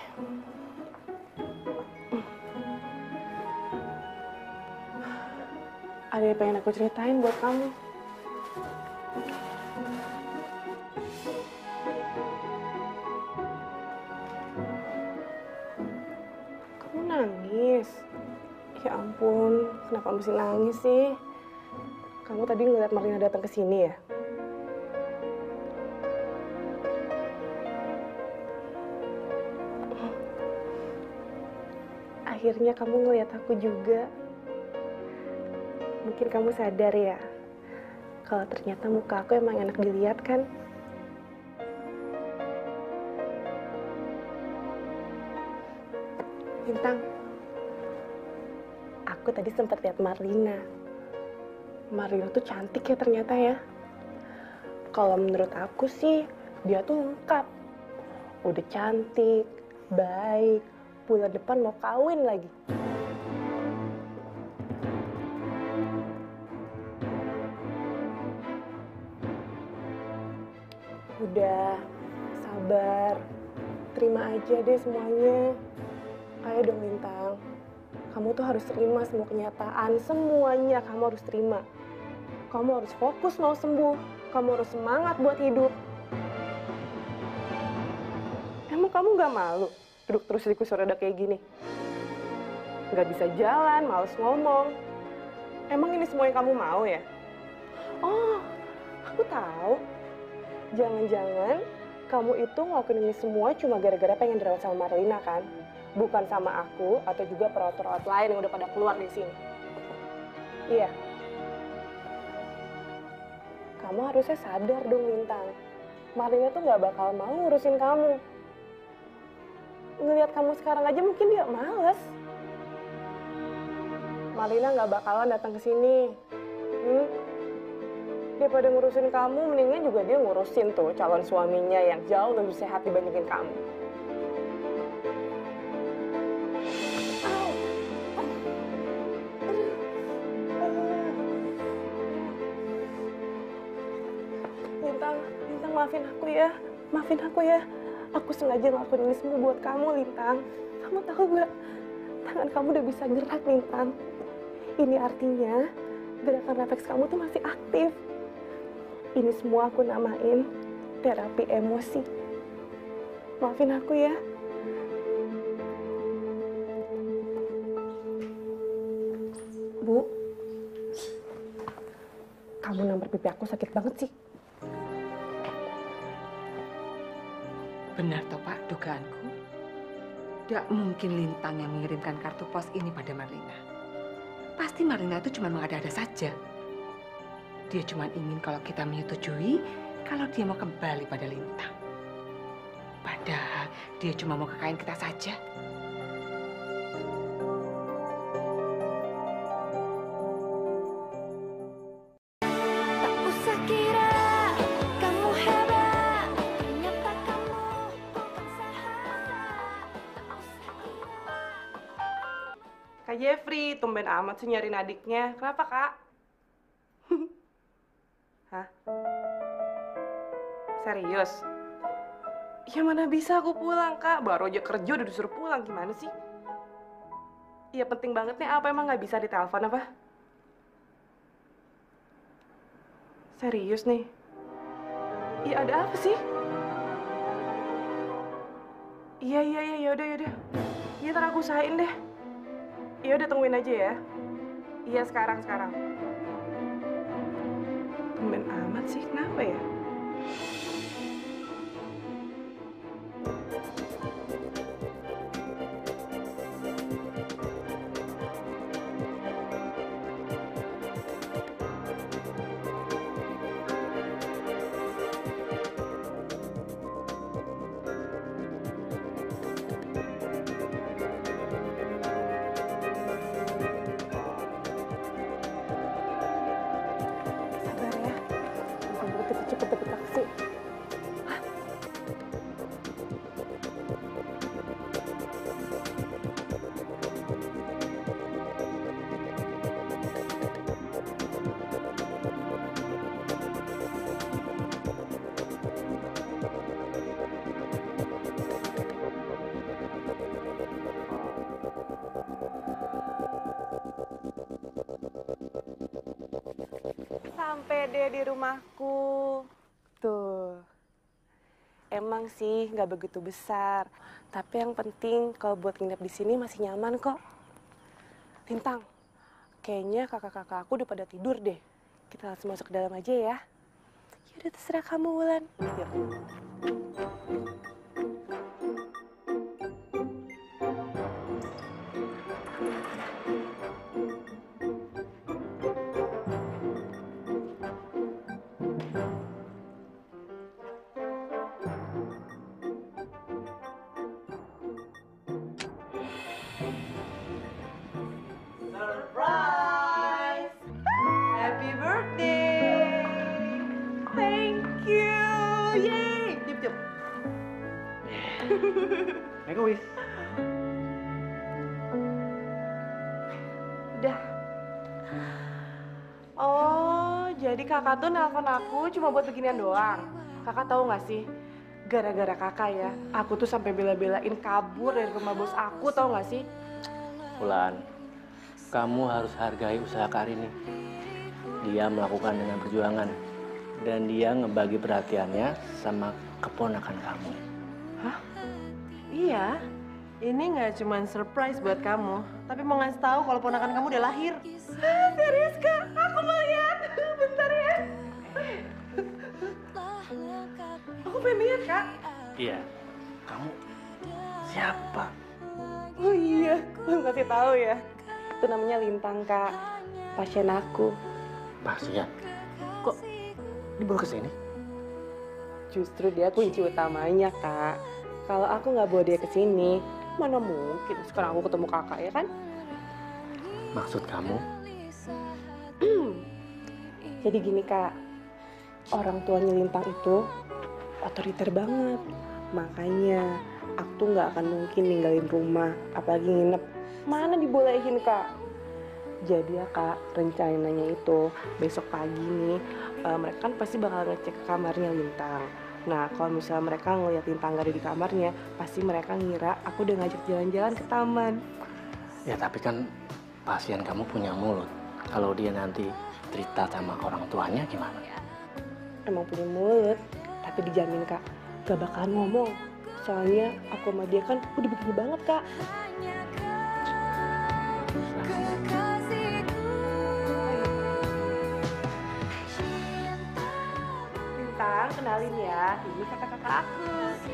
Ada yang pengen aku ceritain buat kamu. Kamu nangis? Ya ampun, kenapa mesti nangis sih? Kamu tadi ngeliat Marlina datang ke sini ya? Akhirnya kamu ngeliat aku juga. Mungkin kamu sadar ya, kalau ternyata muka aku emang enak dilihat kan? Bintang, aku tadi sempat lihat Marlina. Marlina tuh cantik ya ternyata ya. Kalau menurut aku sih, dia tuh lengkap. Udah cantik, baik, bulan depan mau kawin lagi. Udah, sabar. Terima aja deh semuanya. Ayo dong Lintang. Kamu tuh harus terima semua kenyataan. Semuanya kamu harus terima. Kamu harus fokus mau sembuh. Kamu harus semangat buat hidup. Emang kamu gak malu duduk terus di kursi roda kayak gini? Gak bisa jalan, males ngomong. Emang ini semua yang kamu mau ya? Oh, aku tahu. Jangan-jangan kamu itu ngelakuin ini semua cuma gara-gara pengen dirawat sama Marlina kan? Bukan sama aku atau juga perawat-perawat lain yang udah pada keluar di sini. Iya. Kamu harusnya sadar dong, Lintang. Marlina tuh gak bakal mau ngurusin kamu. Ngelihat kamu sekarang aja mungkin dia males. Marlina gak bakalan datang ke sini. Hmm? Daripada ngurusin kamu, mendingan juga dia ngurusin tuh calon suaminya yang jauh lebih sehat dibandingin kamu. Lintang, Lintang maafin aku ya. Maafin aku ya. Aku sengaja ngelakuin ini semua buat kamu, Lintang. Kamu tahu gak? Tangan kamu udah bisa gerak, Lintang. Ini artinya gerakan refleks kamu tuh masih aktif. Ini semua aku namain terapi emosi. Maafin aku ya. Bu, kamu nampar pipi aku sakit banget sih. Benar toh Pak, dugaanku. Tidak mungkin Lintang yang mengirimkan kartu pos ini pada Marlina. Pasti Marlina itu cuma mengada-ada saja. Dia cuma ingin kalau kita menyetujui kalau dia mau kembali pada Lintang. Padahal dia cuma mau kekayaan kita saja. Tak usah kira kamu hebat, ternyata kamu bukan sahabat. Tak usah kira. Kak Jeffrey, tumben amat sih nyariin adiknya. Kenapa, Kak? Hah? Serius? Ya mana bisa aku pulang, Kak? Baru aja kerja udah disuruh pulang. Gimana sih? Iya penting banget nih. Apa emang nggak bisa ditelepon apa? Serius nih? Iya ada apa sih? Iya, iya, iya. Yaudah, yaudah. Iya ntar aku usahain deh. Iya udah tungguin aja ya. Iya sekarang, sekarang. Tumben amat sih, kenapa ya? Sabar ya. Bukan cepet-cepet dapet taksi. Sampai deh di rumahku. Tuh. Emang sih nggak begitu besar, tapi yang penting kalau buat nginep di sini masih nyaman kok. Lintang, kayaknya kakak-kakak aku udah pada tidur deh. Kita langsung masuk ke dalam aja ya. Yaudah terserah kamu, Wulan. Yuk. Surprise! Happy birthday! Thank you! Yay! Cium, cium. Make a wish. Udah. Oh, jadi kakak tuh nelpon aku cuma buat beginian doang. Kakak tahu nggak sih? Gara-gara kakak ya, aku tuh sampai bela-belain kabur dari rumah bos aku, tahu nggak sih? Wulan, kamu harus hargai usaha Karini. Dia melakukan dengan perjuangan. Dan dia ngebagi perhatiannya sama keponakan kamu. Hah? Iya. Ini nggak cuma surprise buat kamu, tapi mau ngasih tahu kalau ponakan kamu udah lahir. Ah, serius kak? Aku mau lihat. Bentar ya. Aku pengen lihat kak. Iya. Kamu siapa? Oh iya, belum kasih tahu ya. Itu namanya Lintang kak, pasien aku. Pasien? Kok dibawa ke sini? Justru dia kunci utamanya kak. Kalau aku nggak bawa dia ke sini, mana mungkin sekarang aku ketemu kakak ya kan? Maksud kamu? Jadi gini kak, orang tuanya Lintang itu otoriter banget. Makanya aku tuh nggak akan mungkin ninggalin rumah, apalagi nginep. Mana dibolehin kak? Jadi ya kak, rencananya itu besok pagi nih, uh, mereka kan pasti bakal ngecek ke kamarnya Lintang. Nah kalau misalnya mereka ngeliat Lintang gak ada di kamarnya, pasti mereka ngira aku udah ngajak jalan-jalan ke taman. Ya tapi kan pasien kamu punya mulut. Kalau dia nanti cerita sama orang tuanya gimana? Emang punya mulut, tapi dijamin kak, gak bakalan ngomong. Soalnya aku sama dia kan udah begini banget kak. Lintang, kenalin ya, ini kakak-kakak aku.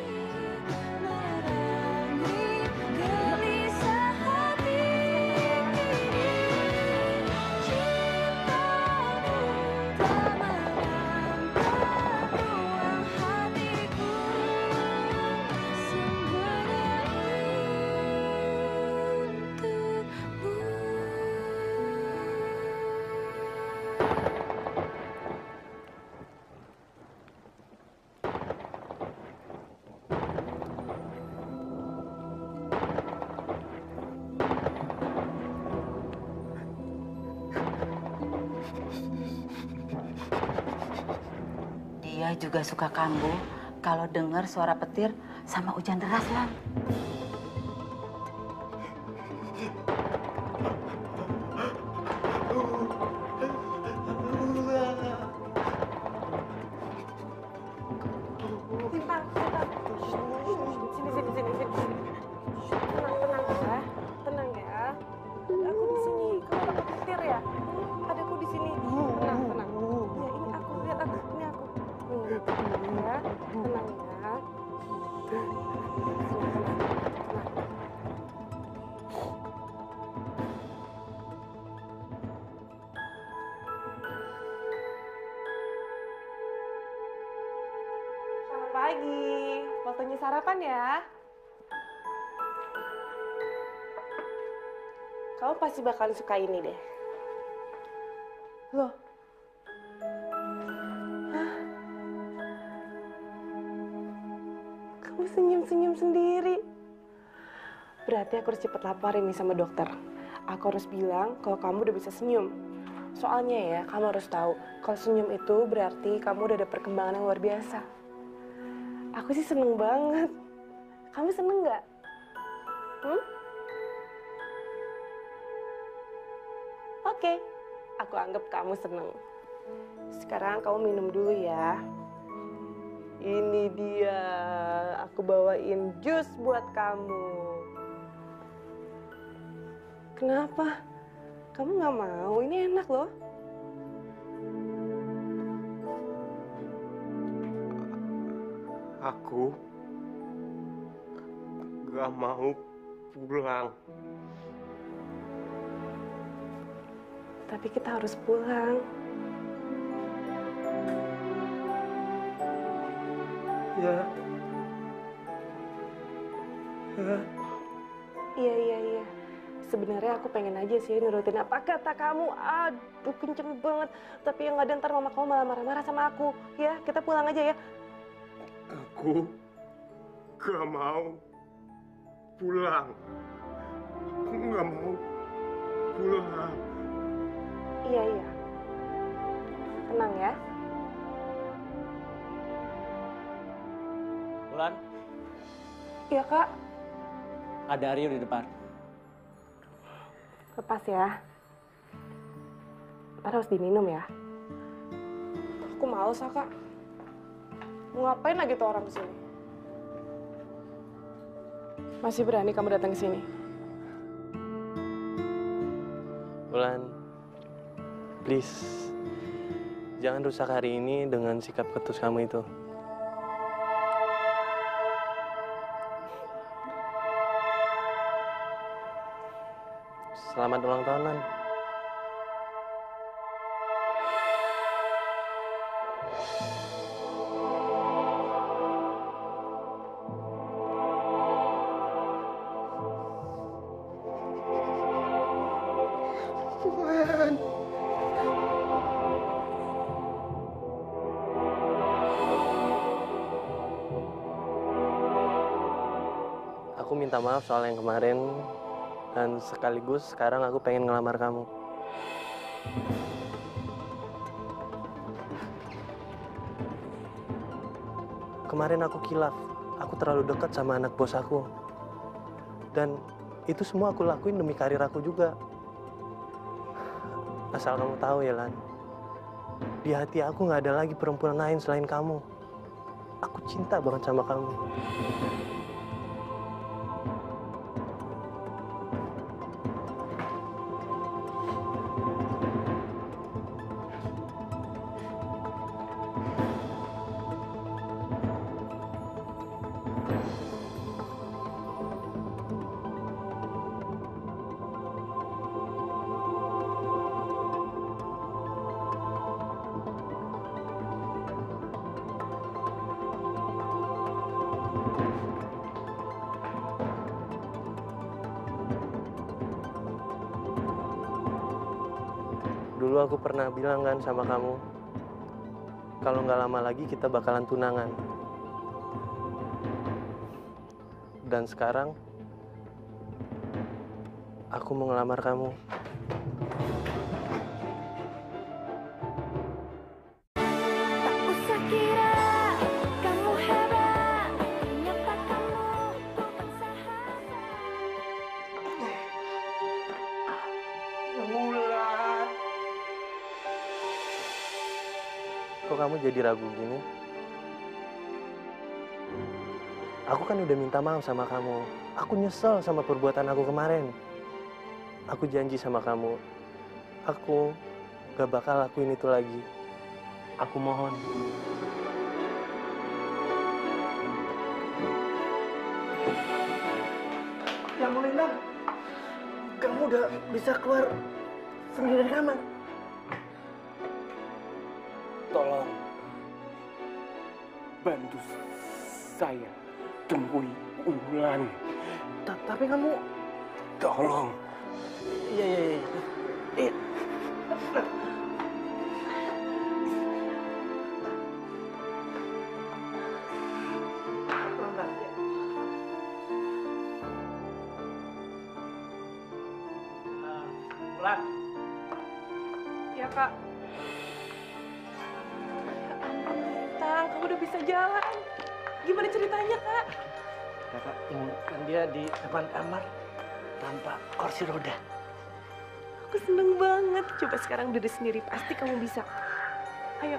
Dia juga suka kambuh kalau dengar suara petir sama hujan deras, Lam. Lintang, Lintang. Sini, sini, sini, sini, sini. Tenang, tenang ya, tenang ya. Aku di sini. Kamu takut petir ya? Ada aku di sini. Tenang, tenang. Ya ini aku, lihat aku, ini aku. Nih, tenang ya, tenang ya. Tenang, tenang, tenang. Selamat pagi, waktunya sarapan ya. Kamu pasti bakal suka ini deh. Loh. Hah? Kamu senyum-senyum sendiri. Berarti aku harus cepet laporin nih sama dokter. Aku harus bilang kalau kamu udah bisa senyum. Soalnya ya, kamu harus tahu kalau senyum itu berarti kamu udah ada perkembangan yang luar biasa. Aku sih seneng banget. Kamu seneng nggak? Hmm? Oke, aku anggap kamu seneng. Sekarang kamu minum dulu ya. Ini dia, aku bawain jus buat kamu. Kenapa? Kamu nggak mau? Ini enak loh. Aku gak mau pulang. Tapi kita harus pulang. Ya. Ya. Iya, iya, iya. Sebenarnya aku pengen aja sih nurutin apa kata kamu. Aduh, kenceng banget. Tapi yang ada ntar mama kamu malah marah-marah sama aku. Ya, kita pulang aja ya. Aku gak mau pulang. Aku gak mau pulang. Iya, iya. Tenang ya. Wulan, Iya, Kak. ada Aryo di depan. Lepas ya. Ntar harus diminum ya. Aku males, ah, Kak. Mau ngapain lagi tuh orang kesini? Masih berani kamu datang ke sini? Wulan, please, jangan rusak hari ini dengan sikap ketus kamu itu. Selamat ulang tahun, Lan. Tuhan. Aku minta maaf soal yang kemarin, dan sekaligus sekarang aku pengen ngelamar kamu. Kemarin aku kilaf, aku terlalu dekat sama anak bos aku. Dan itu semua aku lakuin demi karir aku juga. Asal kamu tahu ya, Lan, di hati aku nggak ada lagi perempuan lain selain kamu. Aku cinta banget sama kamu. Dulu aku pernah bilang kan sama kamu, kalau nggak lama lagi kita bakalan tunangan. Dan sekarang, aku mau ngelamar kamu. Tak usah kira kamu hebat, ternyata kamu bukan sahabat. Wulan. Kok kamu jadi ragu gini? Aku kan udah minta maaf sama kamu. Aku nyesel sama perbuatan aku kemarin. Aku janji sama kamu, aku gak bakal lakuin itu lagi. Aku mohon. Ya ampun, Lintang. Kamu udah bisa keluar sendiri dari kamar. Tolong bantu saya temui Wulan. Tapi kamu... Tolong. Iya, iya, iya. Iya. Wulan. Iya, Kak. Tang, kamu udah bisa jalan. Gimana ceritanya, Kak? Kakak temukan dia di depan kamar tanpa kursi roda. Aku seneng banget. Coba sekarang diri sendiri, pasti kamu bisa. Ayo.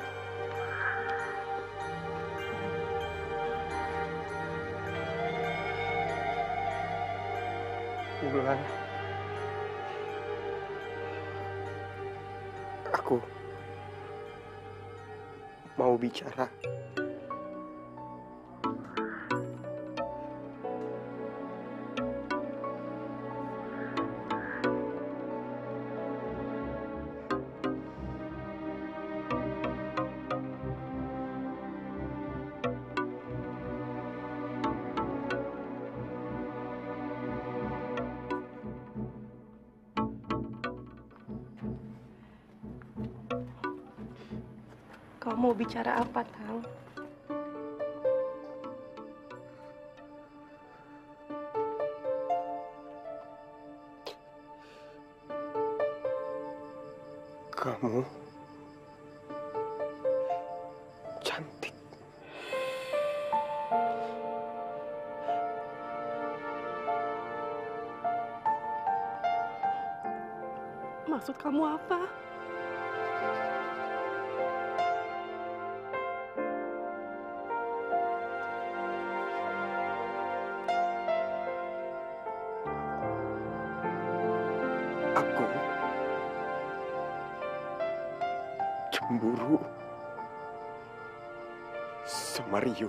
Bulan. Aku mau bicara. Kamu mau bicara apa, Tang? Kamu cantik. Maksud kamu apa? Aku cemburu sama Rio.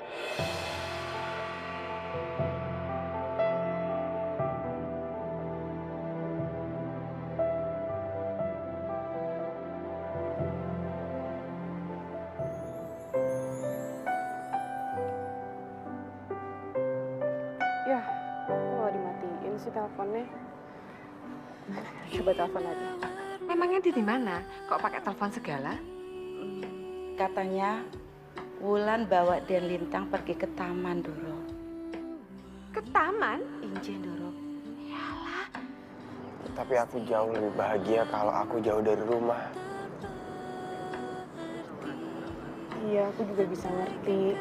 Ya, kok nggak dimatiin sih teleponnya? Coba telepon lagi. Memangnya dia di mana? Kok pakai telepon segala? Katanya Wulan bawa Den Lintang pergi ke taman, Doro. Ke taman? Injen, Doro. Yalah. Tapi aku jauh lebih bahagia kalau aku jauh dari rumah. Iya, aku juga bisa ngerti.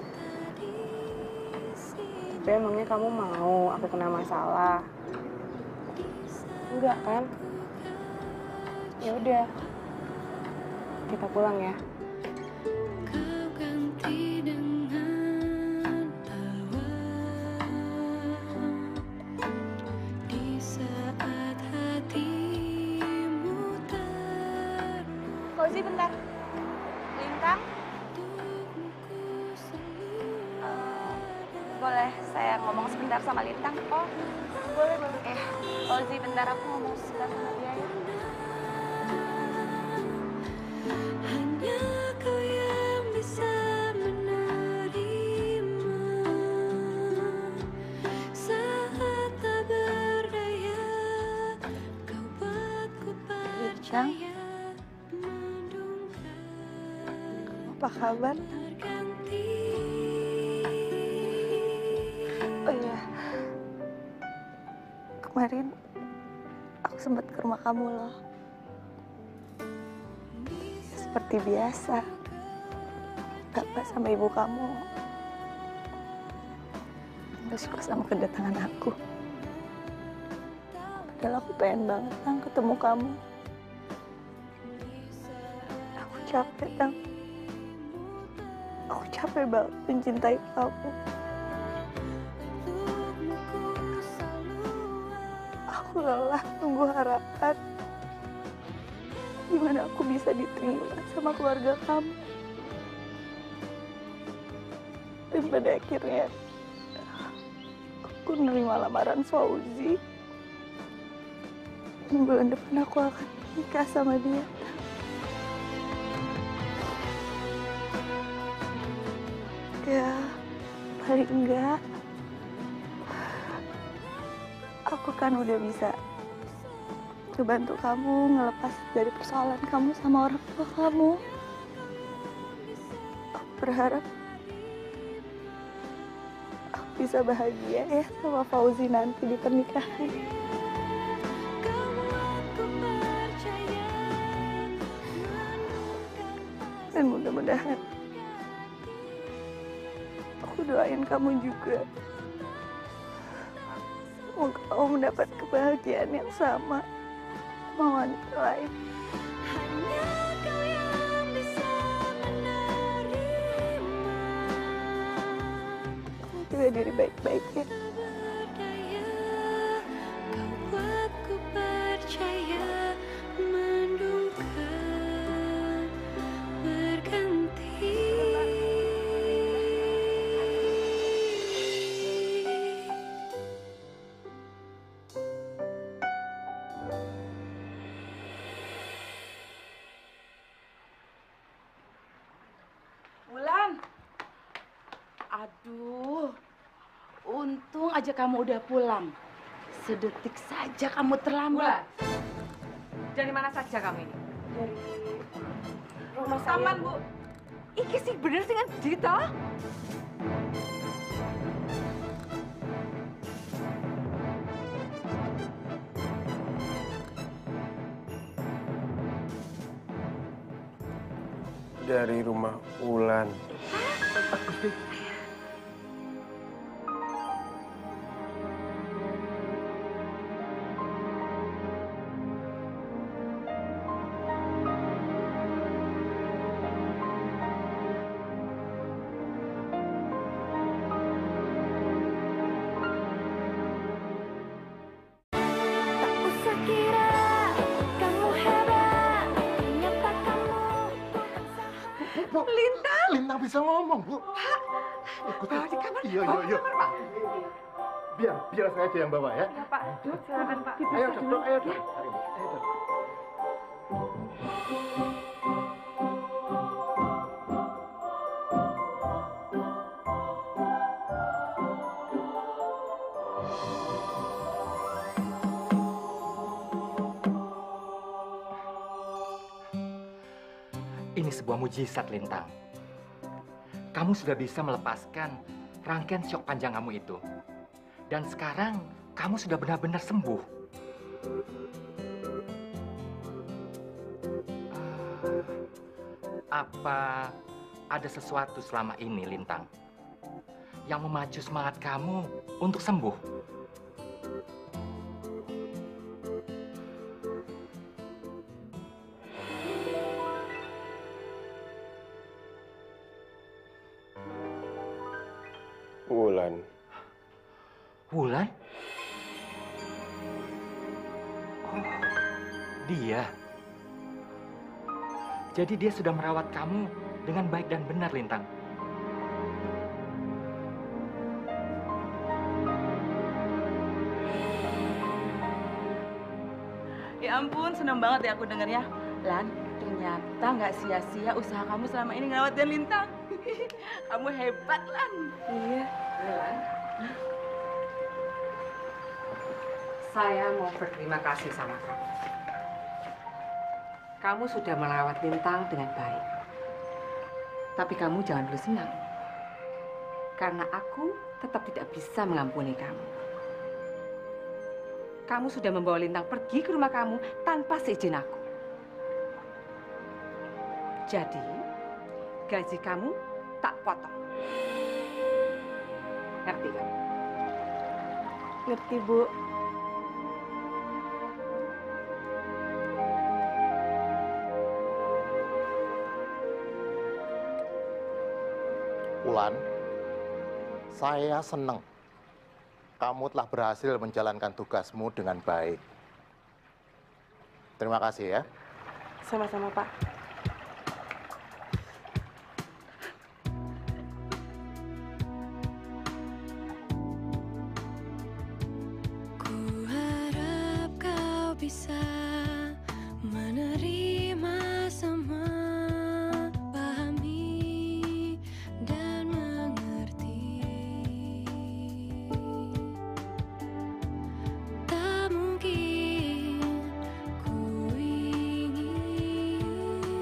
Tapi emangnya kamu mau aku kena masalah? Enggak kan? Ya udah, kita pulang ya. Kau ganti dengan tawa di saat hatimu ter. Fauzi, bentar. Lintang? Eh, boleh saya ngomong sebentar sama Lintang? Oh, boleh, boleh. Eh, Fauzi, bentar aku ngomong sebentar sama dia ya. Hanya kau yang bisa menerima saat tak berdaya. Kau buatku percaya Apa kabar? Oh iya, kemarin aku sempat ke rumah kamu loh. Seperti biasa, bapak sama ibu kamu nggak suka sama kedatangan aku. Padahal aku pengen banget Tang ketemu kamu. Aku capek Tang. Aku capek banget mencintai kamu. Aku lelah tunggu harapan. Gimana aku bisa diterima sama keluarga kamu? Dan pada akhirnya aku menerima lamaran Fauzi. Dan bulan depan aku akan nikah sama dia. Ya, paling enggak aku kan udah bisa ngebantu kamu ngelepas dari persoalan kamu sama orang tua kamu. Aku berharap aku bisa bahagia ya sama Fauzi nanti di pernikahan. Dan mudah-mudahan aku doain kamu juga. Semoga kamu mendapat kebahagiaan yang sama sama wanita lain. Hanya kau yang bisa menerima. Jaga diri baik-baik ya. Berdaya, kau buatku percaya, mendungkan berganti. Wulan, aduh, untung aja kamu udah pulang. Sedetik saja kamu terlambat. Dari mana saja kamu ini? Dari rumah saya. Taman, Bu. Iki sih bener sih kan Dita? Dari rumah Wulan. Tak usah kira kamu hebat, ternyata kamu bukan sahabat. Bu, Lintang. Lintang bisa ngomong, Bu. Bawa di kamar. Iya, Bawa iya, di iya. kamar, Pak. Biar, biar saya aja yang bawa ya. Ya, Pak. Duduk, silakan, Pak. Ayo, dok, dok, ayo, dok. Mari, Bu. Ayo, dok. Ini sebuah mujizat, Lintang. Kamu sudah bisa melepaskan rangkaian syok panjang kamu itu. Dan sekarang kamu sudah benar-benar sembuh. Ah, apa ada sesuatu selama ini, Lintang, yang memacu semangat kamu untuk sembuh? Wulan. Wulan? Oh, dia. Jadi dia sudah merawat kamu dengan baik dan benar, Lintang. Ya ampun, senang banget ya aku dengarnya. Lan, ternyata nggak sia-sia usaha kamu selama ini ngerawat dan Lintang. Kamu hebat, Lan. Iya. Lan. Saya mau berterima kasih sama kamu. Kamu sudah merawat Lintang dengan baik. Tapi kamu jangan dulu senang. Karena aku tetap tidak bisa mengampuni kamu. Kamu sudah membawa Lintang pergi ke rumah kamu tanpa seizin aku. Jadi, gaji kamu tak potong. Ngerti kan? Ngerti, Bu. Wulan, saya senang kamu telah berhasil menjalankan tugasmu dengan baik. Terima kasih ya. Sama-sama, Pak. Ku harap kau bisa menerima semua, pahami dan mengerti. Tak mungkin ku ingin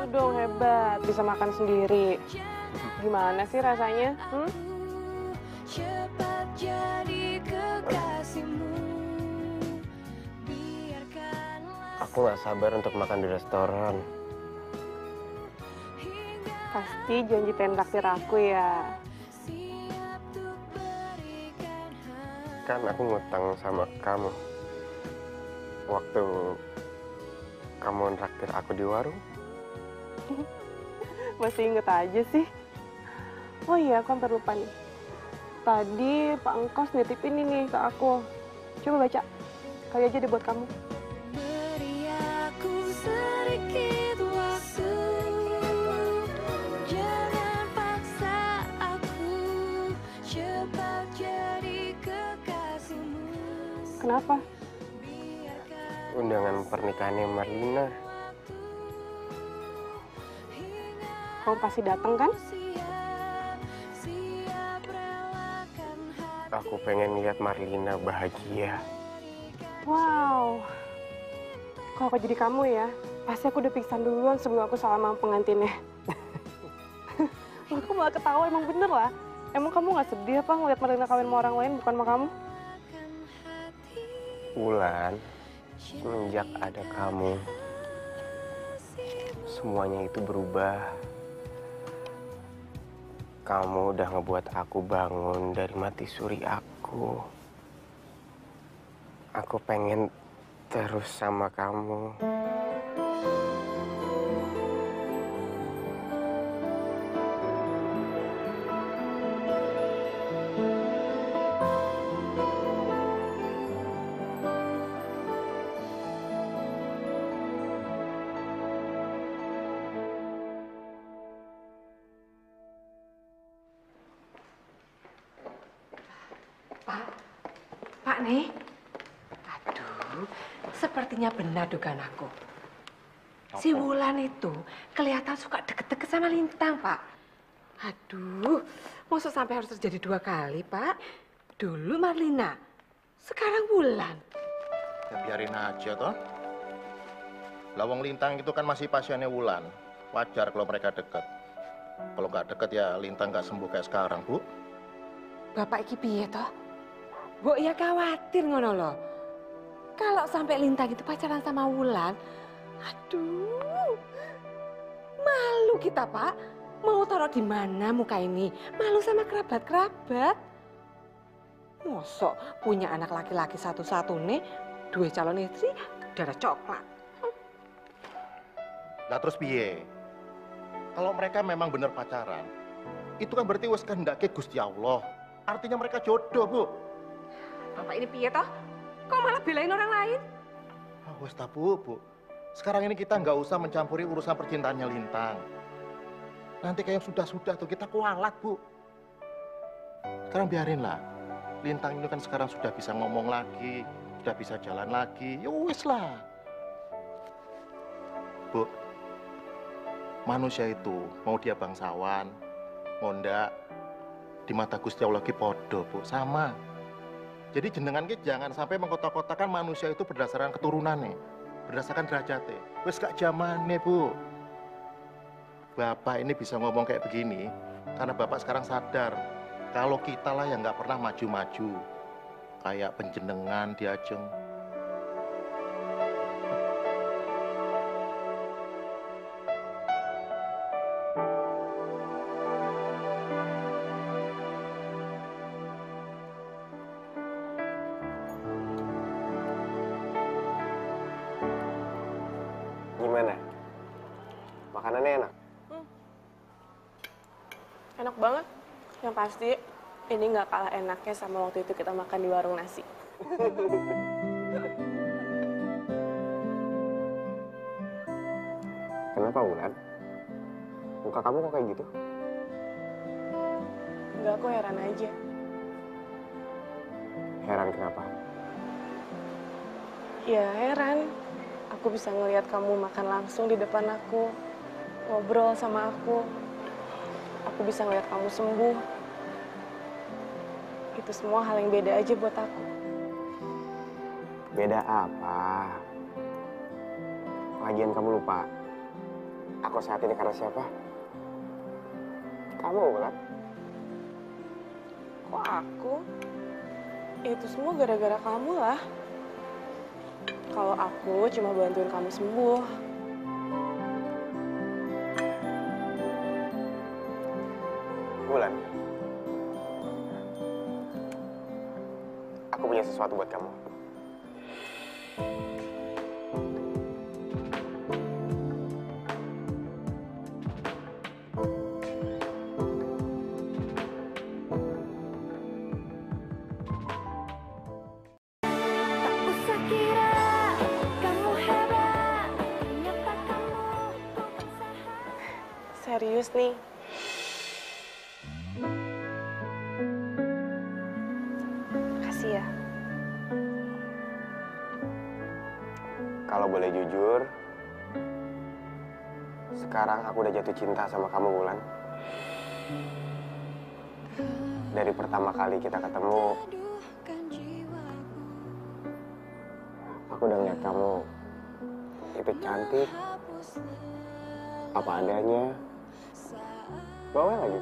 Wah dong, hebat. Bisa makan sendiri. Gimana sih rasanya? Hmm? Cepat jadi kekasihmu. Aku nggak sabar untuk makan di restoran. Pasti janji pengen traktir aku ya. Kan aku ngutang sama kamu. Waktu kamu traktir aku di warung. Masih inget aja sih. Oh iya, aku hampir lupa nih. Tadi Pak Engkos nitipin ini ke aku. Coba baca. Kali aja deh buat kamu. Beri aku sedikit waktu. Jangan paksa aku. Cepat jadi kekasihmu. Kenapa? Undangan pernikahannya Marlina. Kamu pasti datang kan? Aku pengen lihat Marlina bahagia. Wow. Kalau aku jadi kamu ya, pasti aku udah pingsan duluan sebelum aku salah sama pengantinnya. Aku malah ketawa, emang bener lah. Emang kamu gak sedih apa ngeliat Marlina kawin sama orang lain bukan sama kamu? Wulan, semenjak ada kamu, semuanya itu berubah. Kamu udah ngebuat aku bangun dari mati suri aku. Aku pengen terus sama kamu. Pak nih, aduh, sepertinya benar dugaan aku. Si Wulan itu kelihatan suka deket-deket sama Lintang, Pak. Aduh, maksud sampai harus terjadi dua kali, Pak? Dulu Marlina, sekarang Wulan. Ya biarin aja toh. Lawang Lintang itu kan masih pasiennya Wulan. Wajar kalau mereka deket. Kalau nggak deket ya Lintang nggak sembuh kayak sekarang, Bu. Bapak iki piye toh? Bu ya khawatir ngono loh. Kalau sampai Lintang itu pacaran sama Wulan, aduh, malu kita Pak. Mau taruh di mana muka ini? Malu sama kerabat-kerabat. Mosok punya anak laki-laki satu-satu nih, dua calon istri, darah coklat. Nah terus piye? Kalau mereka memang benar pacaran, itu kan berarti wes kehendake Gusti Allah. Artinya mereka jodoh, Bu. Bapak ini piye toh? Kok malah belain orang lain? Ah, wes tak, Bu, Bu. Sekarang ini kita nggak usah mencampuri urusan percintaannya Lintang. Nanti kayak sudah-sudah tuh kita kualat, Bu. Sekarang biarinlah. Lintang ini kan sekarang sudah bisa ngomong lagi, sudah bisa jalan lagi. Ya wes lah. Bu, manusia itu mau dia bangsawan, ngondak, di mata Gusti Allah ki podo, Bu, sama. Jadi jenengan ki jangan sampai mengkotak-kotakan manusia itu berdasarkan keturunannya, berdasarkan derajatnya. Wes gak zamane, Bu. Bapak ini bisa ngomong kayak begini karena Bapak sekarang sadar kalau kita lah yang nggak pernah maju-maju, kayak penjenengan di Ajeng. Gimana? Makanannya enak? Enak banget. Yang pasti ini nggak kalah enaknya sama waktu itu kita makan di warung nasi. Kenapa, Wulan? Muka kamu kok kayak gitu? Enggak, aku heran aja. Heran kenapa? Ya heran. Aku bisa ngelihat kamu makan langsung di depan aku, ngobrol sama aku. Aku bisa ngelihat kamu sembuh. Itu semua hal yang beda aja buat aku. Beda apa? Lagian kamu lupa, aku sehat ini karena siapa? Kamu, Wulan. Kok aku? Itu semua gara-gara kamu lah. Kalau aku cuma bantuin kamu sembuh. Wulan, aku punya sesuatu buat kamu. Serius nih. Makasih ya. Kalau boleh jujur, sekarang aku udah jatuh cinta sama kamu, Wulan. Dari pertama kali kita ketemu, aku udah ngeliat kamu itu cantik, apa adanya, bawel lagi.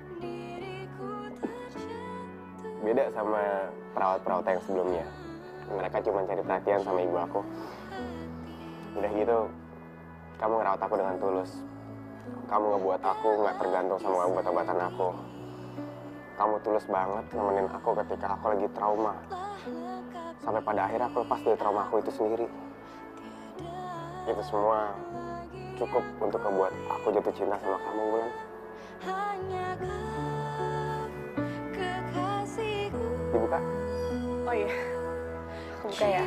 Beda sama perawat-perawat yang sebelumnya. Mereka cuma cari perhatian sama ibu aku. Udah gitu, kamu ngerawat aku dengan tulus. Kamu ngebuat aku nggak tergantung sama obat-obatan aku. Kamu tulus banget nemenin aku ketika aku lagi trauma. Sampai pada akhirnya aku lepas dari trauma aku itu sendiri. Itu semua cukup untuk membuat aku jatuh cinta sama kamu, Wulan. Dibuka? Oh iya, aku buka ya.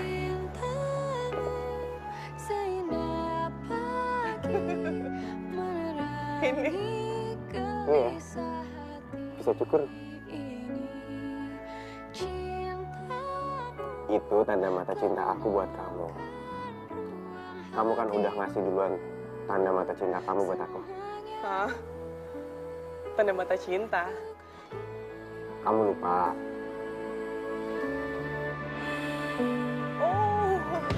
Ini. Ini ya, bisa cukur. Itu tanda mata cinta aku buat kamu. Kamu kan udah ngasih duluan tanda mata cinta kamu buat aku. Hah? Tanda mata cinta? Kamu lupa. Oh.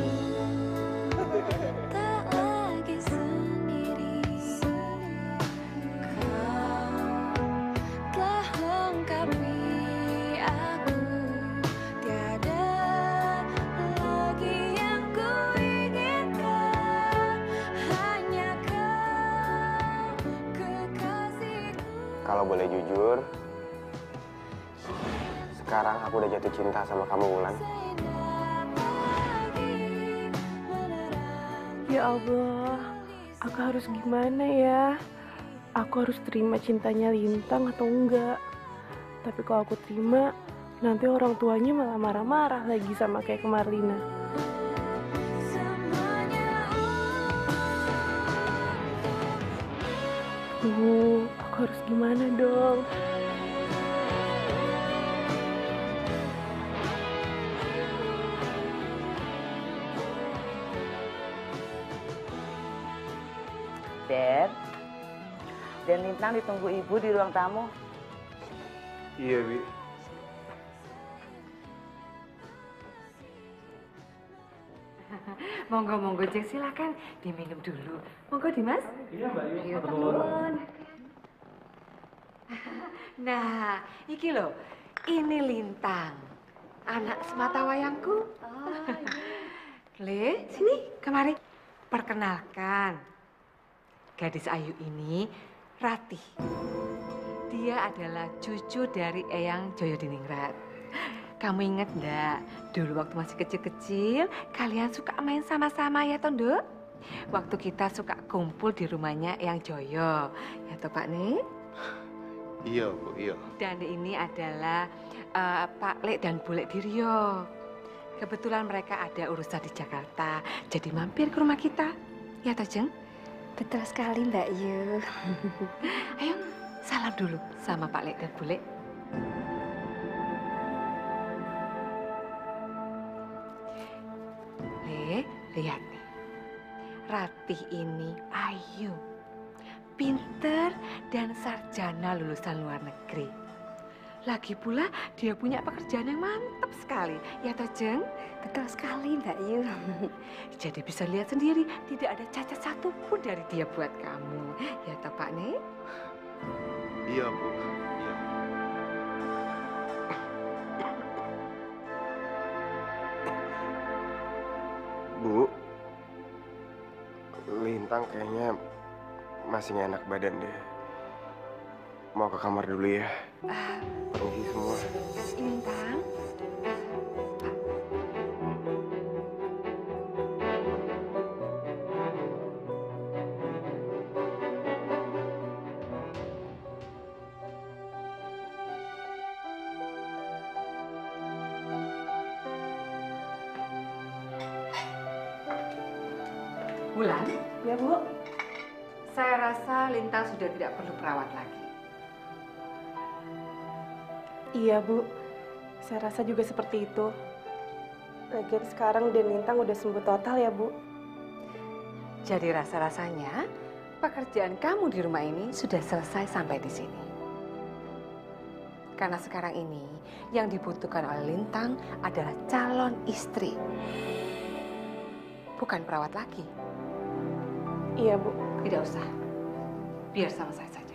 Tak lagi sendiri, kau telah lengkapi aku. Tiada lagi yang ku inginkan, hanya kau kekasihku. Kalau boleh jujur, sekarang aku udah jatuh cinta sama kamu, Wulan. Ya Allah, aku harus gimana ya? Aku harus terima cintanya Lintang atau enggak? Tapi kalau aku terima, nanti orang tuanya malah marah-marah lagi sama kayak ke Marlina. Duh, aku harus gimana dong? Den, Den Lintang ditunggu ibu di ruang tamu. Iya, Bi. Monggo, monggo, Jeng, silakan diminum dulu. Monggo, Dimas. Iya, Mbak. Iya, nuwun. Nah, iki loh, ini Lintang, anak semata wayangku. Oh, Le, sini, kemari. Perkenalkan, gadis Ayu ini Ratih. Dia adalah cucu dari Eyang Joyodiningrat. Kamu inget ndak, dulu waktu masih kecil-kecil, kalian suka main sama-sama ya, Tondo? Waktu kita suka kumpul di rumahnya Eyang Joyo, ya toh Pak Nek? Iya, Bu, iya. Dan ini adalah uh, Pak Lek dan Bu Lek Diryo. Kebetulan mereka ada urusan di Jakarta, jadi mampir ke rumah kita. Ya toh, Jeng? Betul sekali, Mbak Yu. Ayo, salam dulu sama Pak Lek dan Bu Lek. Le, lihat nih. Ratih ini Ayu. Pinter dan sarjana lulusan luar negeri. Lagi pula dia punya pekerjaan yang mantap sekali. Ya toh, Jeng? Betul sekali, Mbak Yu. Jadi bisa lihat sendiri, tidak ada cacat satupun dari dia buat kamu. Ya toh, Pak Nek? Iya, Bu. Iya. Bu, Lintang kayaknya masih nggak enak badan deh. Mau ke kamar dulu ya. Ah, Pergi semua. Lintang. Bulan? Ya, Bu. Saya rasa Lintang sudah tidak perlu perawat lagi. Iya, Bu. Saya rasa juga seperti itu. Lagian sekarang Den Lintang udah sembuh total ya, Bu. Jadi rasa-rasanya pekerjaan kamu di rumah ini sudah selesai sampai di sini. Karena sekarang ini yang dibutuhkan oleh Lintang adalah calon istri. Bukan perawat lagi. Iya, Bu. Tidak usah. Biar sama saya saja.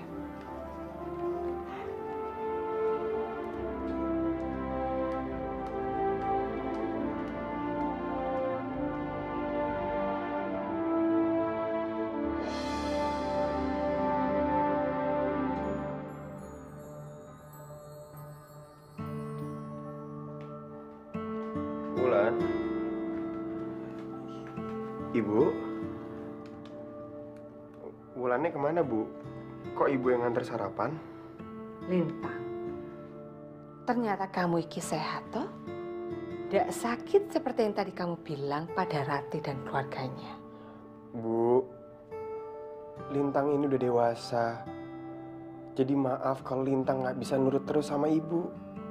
Bulan. Ibu. Bulannya kemana, Bu? Kok ibu yang nganter sarapan? Lintang, ternyata kamu iki sehat toh? Tidak sakit seperti yang tadi kamu bilang pada Rati dan keluarganya. Bu, Lintang ini udah dewasa. Jadi maaf kalau Lintang nggak bisa nurut terus sama ibu.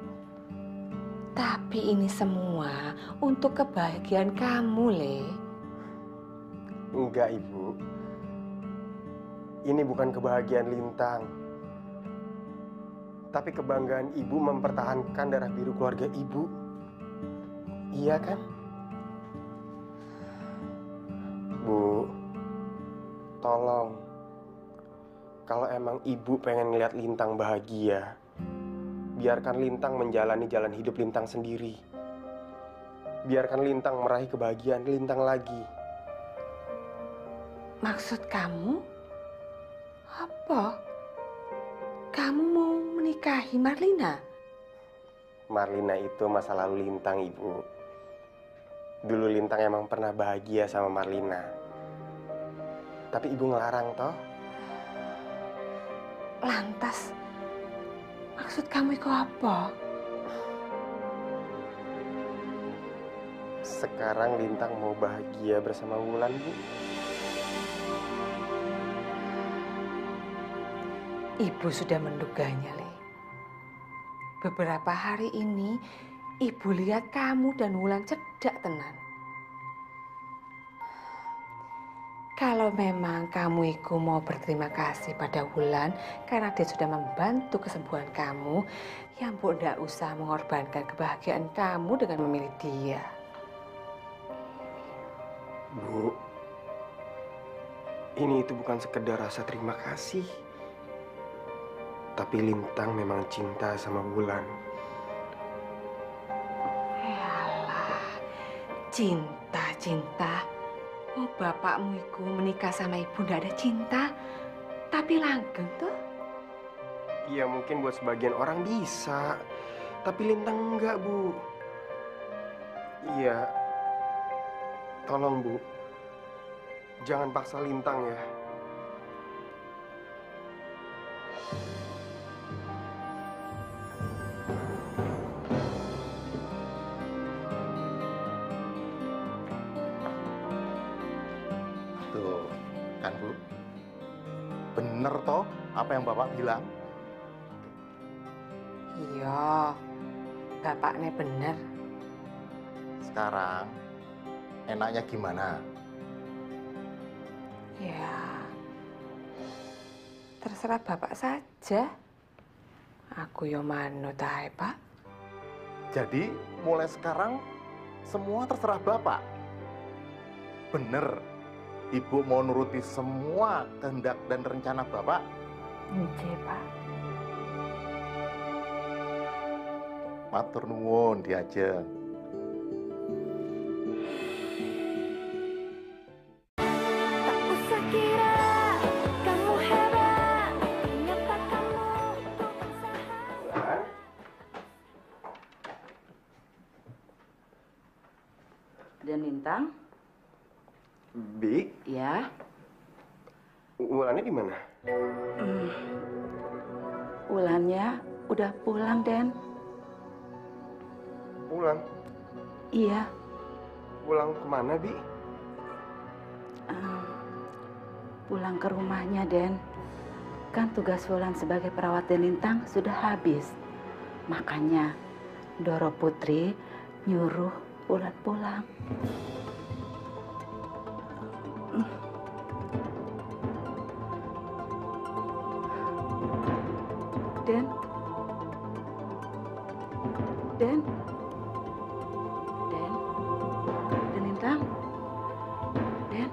Tapi ini semua untuk kebahagiaan kamu, Le. Enggak, Ibu. Ini bukan kebahagiaan Lintang. Tapi kebanggaan Ibu mempertahankan darah biru keluarga Ibu. Iya kan? Bu, tolong. Kalau emang Ibu pengen ngeliat Lintang bahagia, biarkan Lintang menjalani jalan hidup Lintang sendiri. Biarkan Lintang meraih kebahagiaan Lintang lagi. Maksud kamu? Apa? Kamu mau menikahi Marlina? Marlina itu masa lalu Lintang, Ibu. Dulu Lintang emang pernah bahagia sama Marlina. Tapi Ibu ngelarang, toh? Lantas, maksud kamu itu apa? Sekarang Lintang mau bahagia bersama Wulan, Bu. Ibu sudah menduganya, Le. Beberapa hari ini, Ibu lihat kamu dan Wulan cedak tenan. Kalau memang kamu itu mau berterima kasih pada Wulan karena dia sudah membantu kesembuhan kamu, ya Bu, ndak usah mengorbankan kebahagiaan kamu dengan memilih dia. Bu, ini itu bukan sekedar rasa terima kasih. Tapi Lintang memang cinta sama Wulan. Yalah, cinta, cinta. Oh, bapakmu itu menikah sama ibu ndak ada cinta, tapi langgeng tuh. Iya, mungkin buat sebagian orang bisa, tapi Lintang enggak, Bu. Iya, tolong, Bu. Jangan paksa Lintang ya. Tuh, kan Bu? Bener toh apa yang Bapak bilang? Iya, bapaknya bener. Sekarang, enaknya gimana? Ya, terserah bapak saja. Aku yo manut ae, Pak. Jadi mulai sekarang semua terserah Bapak. Bener, Ibu mau nuruti semua kehendak dan rencana Bapak? Nggih, Pak. Matur nuwun Diajeng. Dan Lintang? Bi, Ya. Wulannya di mana? Hmm. Wulannya udah pulang, Den. Pulang. Iya. Pulang kemana, Bi? Hmm. Pulang ke rumahnya, Den. Kan tugas Wulan sebagai perawat Den Lintang sudah habis. Makanya Doro Putri nyuruh Wulan pulang. Den? Den? Den? Den Lintang? Den?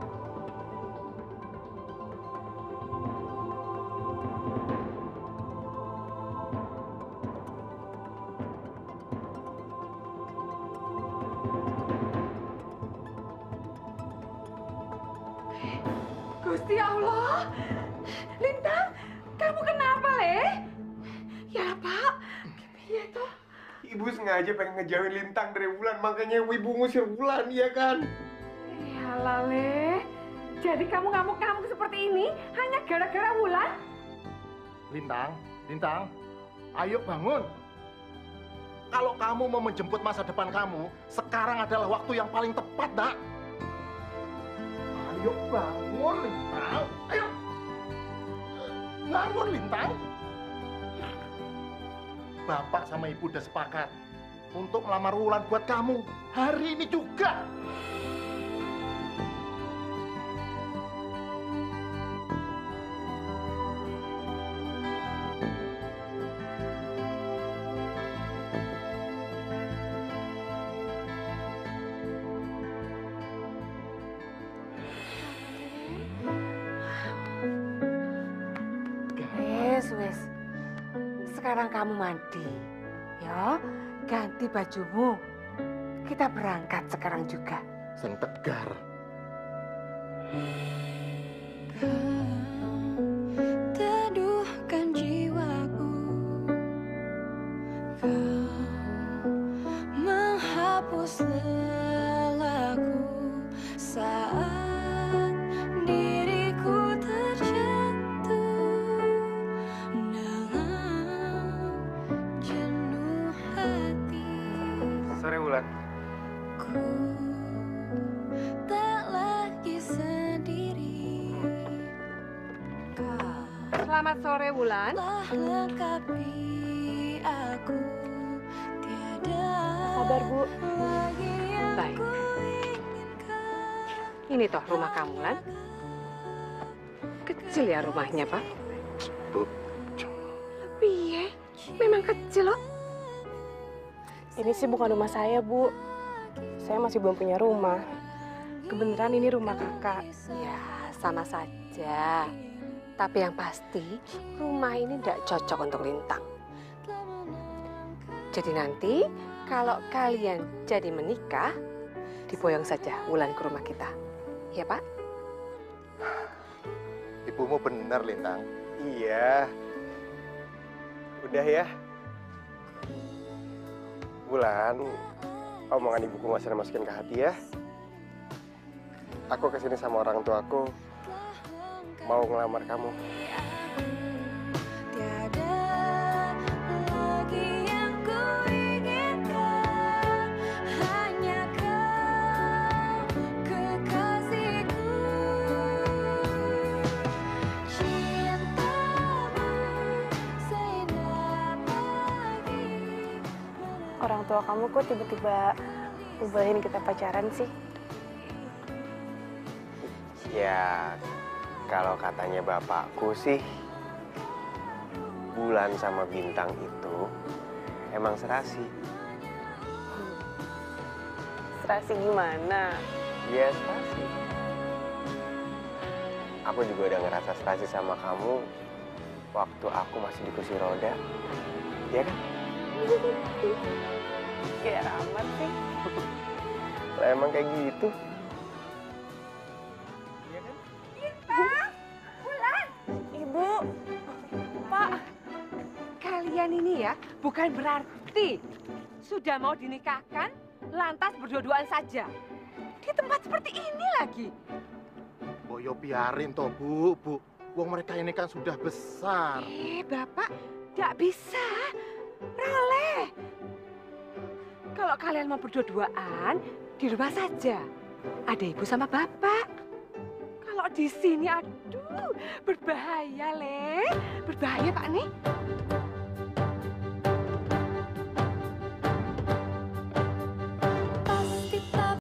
Gusti Allah, Lintang, kamu kenapa, Le? Ya Pak, iya toh. Ibu sengaja pengen ngejauhin Lintang dari Wulan, makanya ibu ngusir Wulan, iya kan? Yalah, Le. Jadi kamu ngamuk-ngamuk seperti ini hanya gara-gara Wulan? Lintang, Lintang, ayo bangun. Kalau kamu mau menjemput masa depan kamu, sekarang adalah waktu yang paling tepat, Nak. Ayo bangun, Lintang. Ayo. Bangun, Lintang. Bapak sama Ibu udah sepakat untuk melamar Wulan buat kamu hari ini juga. Wes, wes. Sekarang kamu mandi, ya. Ganti bajumu. Kita berangkat sekarang juga. Sing tegar. Teduhkan jiwaku, kau menghapus lelaku saat diriku terjatuh dalam jenuh hati. Sore Wulan. Ku tak lagi sendiri. Selamat sore, Wulan. Lengkapi aku, tiada Sabar, Bu. lagi yang Baik. ku Ini toh rumah kamu, Lan. Kecil ya rumahnya, Pak. Bu. Piye? Memang kecil loh. Ini sih bukan rumah saya, Bu. Saya masih belum punya rumah. Kebenaran ini rumah kakak. Ya, sama saja. Tapi yang pasti, rumah ini tidak cocok untuk Lintang. Jadi nanti, kalau kalian jadi menikah, diboyong saja Wulan ke rumah kita. Ya, Pak? Ibumu benar, Lintang. Iya. Udah ya. Wulan, omongan ibuku nggak usah dimasukin ke hati ya. Aku kesini sama orang tuaku, mau ngelamar kamu. tiada lagi yang ku inginkan, hanya kau kekasihku. Cintamu seindah pagi. Orang tua kamu kok tiba-tiba ngebolehin kita pacaran sih? Ya, kalau katanya bapakku sih, Wulan sama Bintang itu emang serasi. Serasi gimana? Iya, serasi. Aku juga udah ngerasa serasi sama kamu waktu aku masih di kursi roda. Iya kan? Kayak amat sih. Lah emang kayak gitu. Bintang, Wulan. Ibu, Pak. Kalian ini ya bukan berarti sudah mau dinikahkan lantas berdua-duaan saja. Di tempat seperti ini lagi. Boyo biarin toh, Bu, Bu. Wong mereka ini kan sudah besar. Eh, Bapak, tidak bisa. Roleh. Kalau kalian mau berdua-duaan, di rumah saja. Ada ibu sama bapak. Kalau di sini, aduh, berbahaya, Le. Berbahaya, Pak, nih.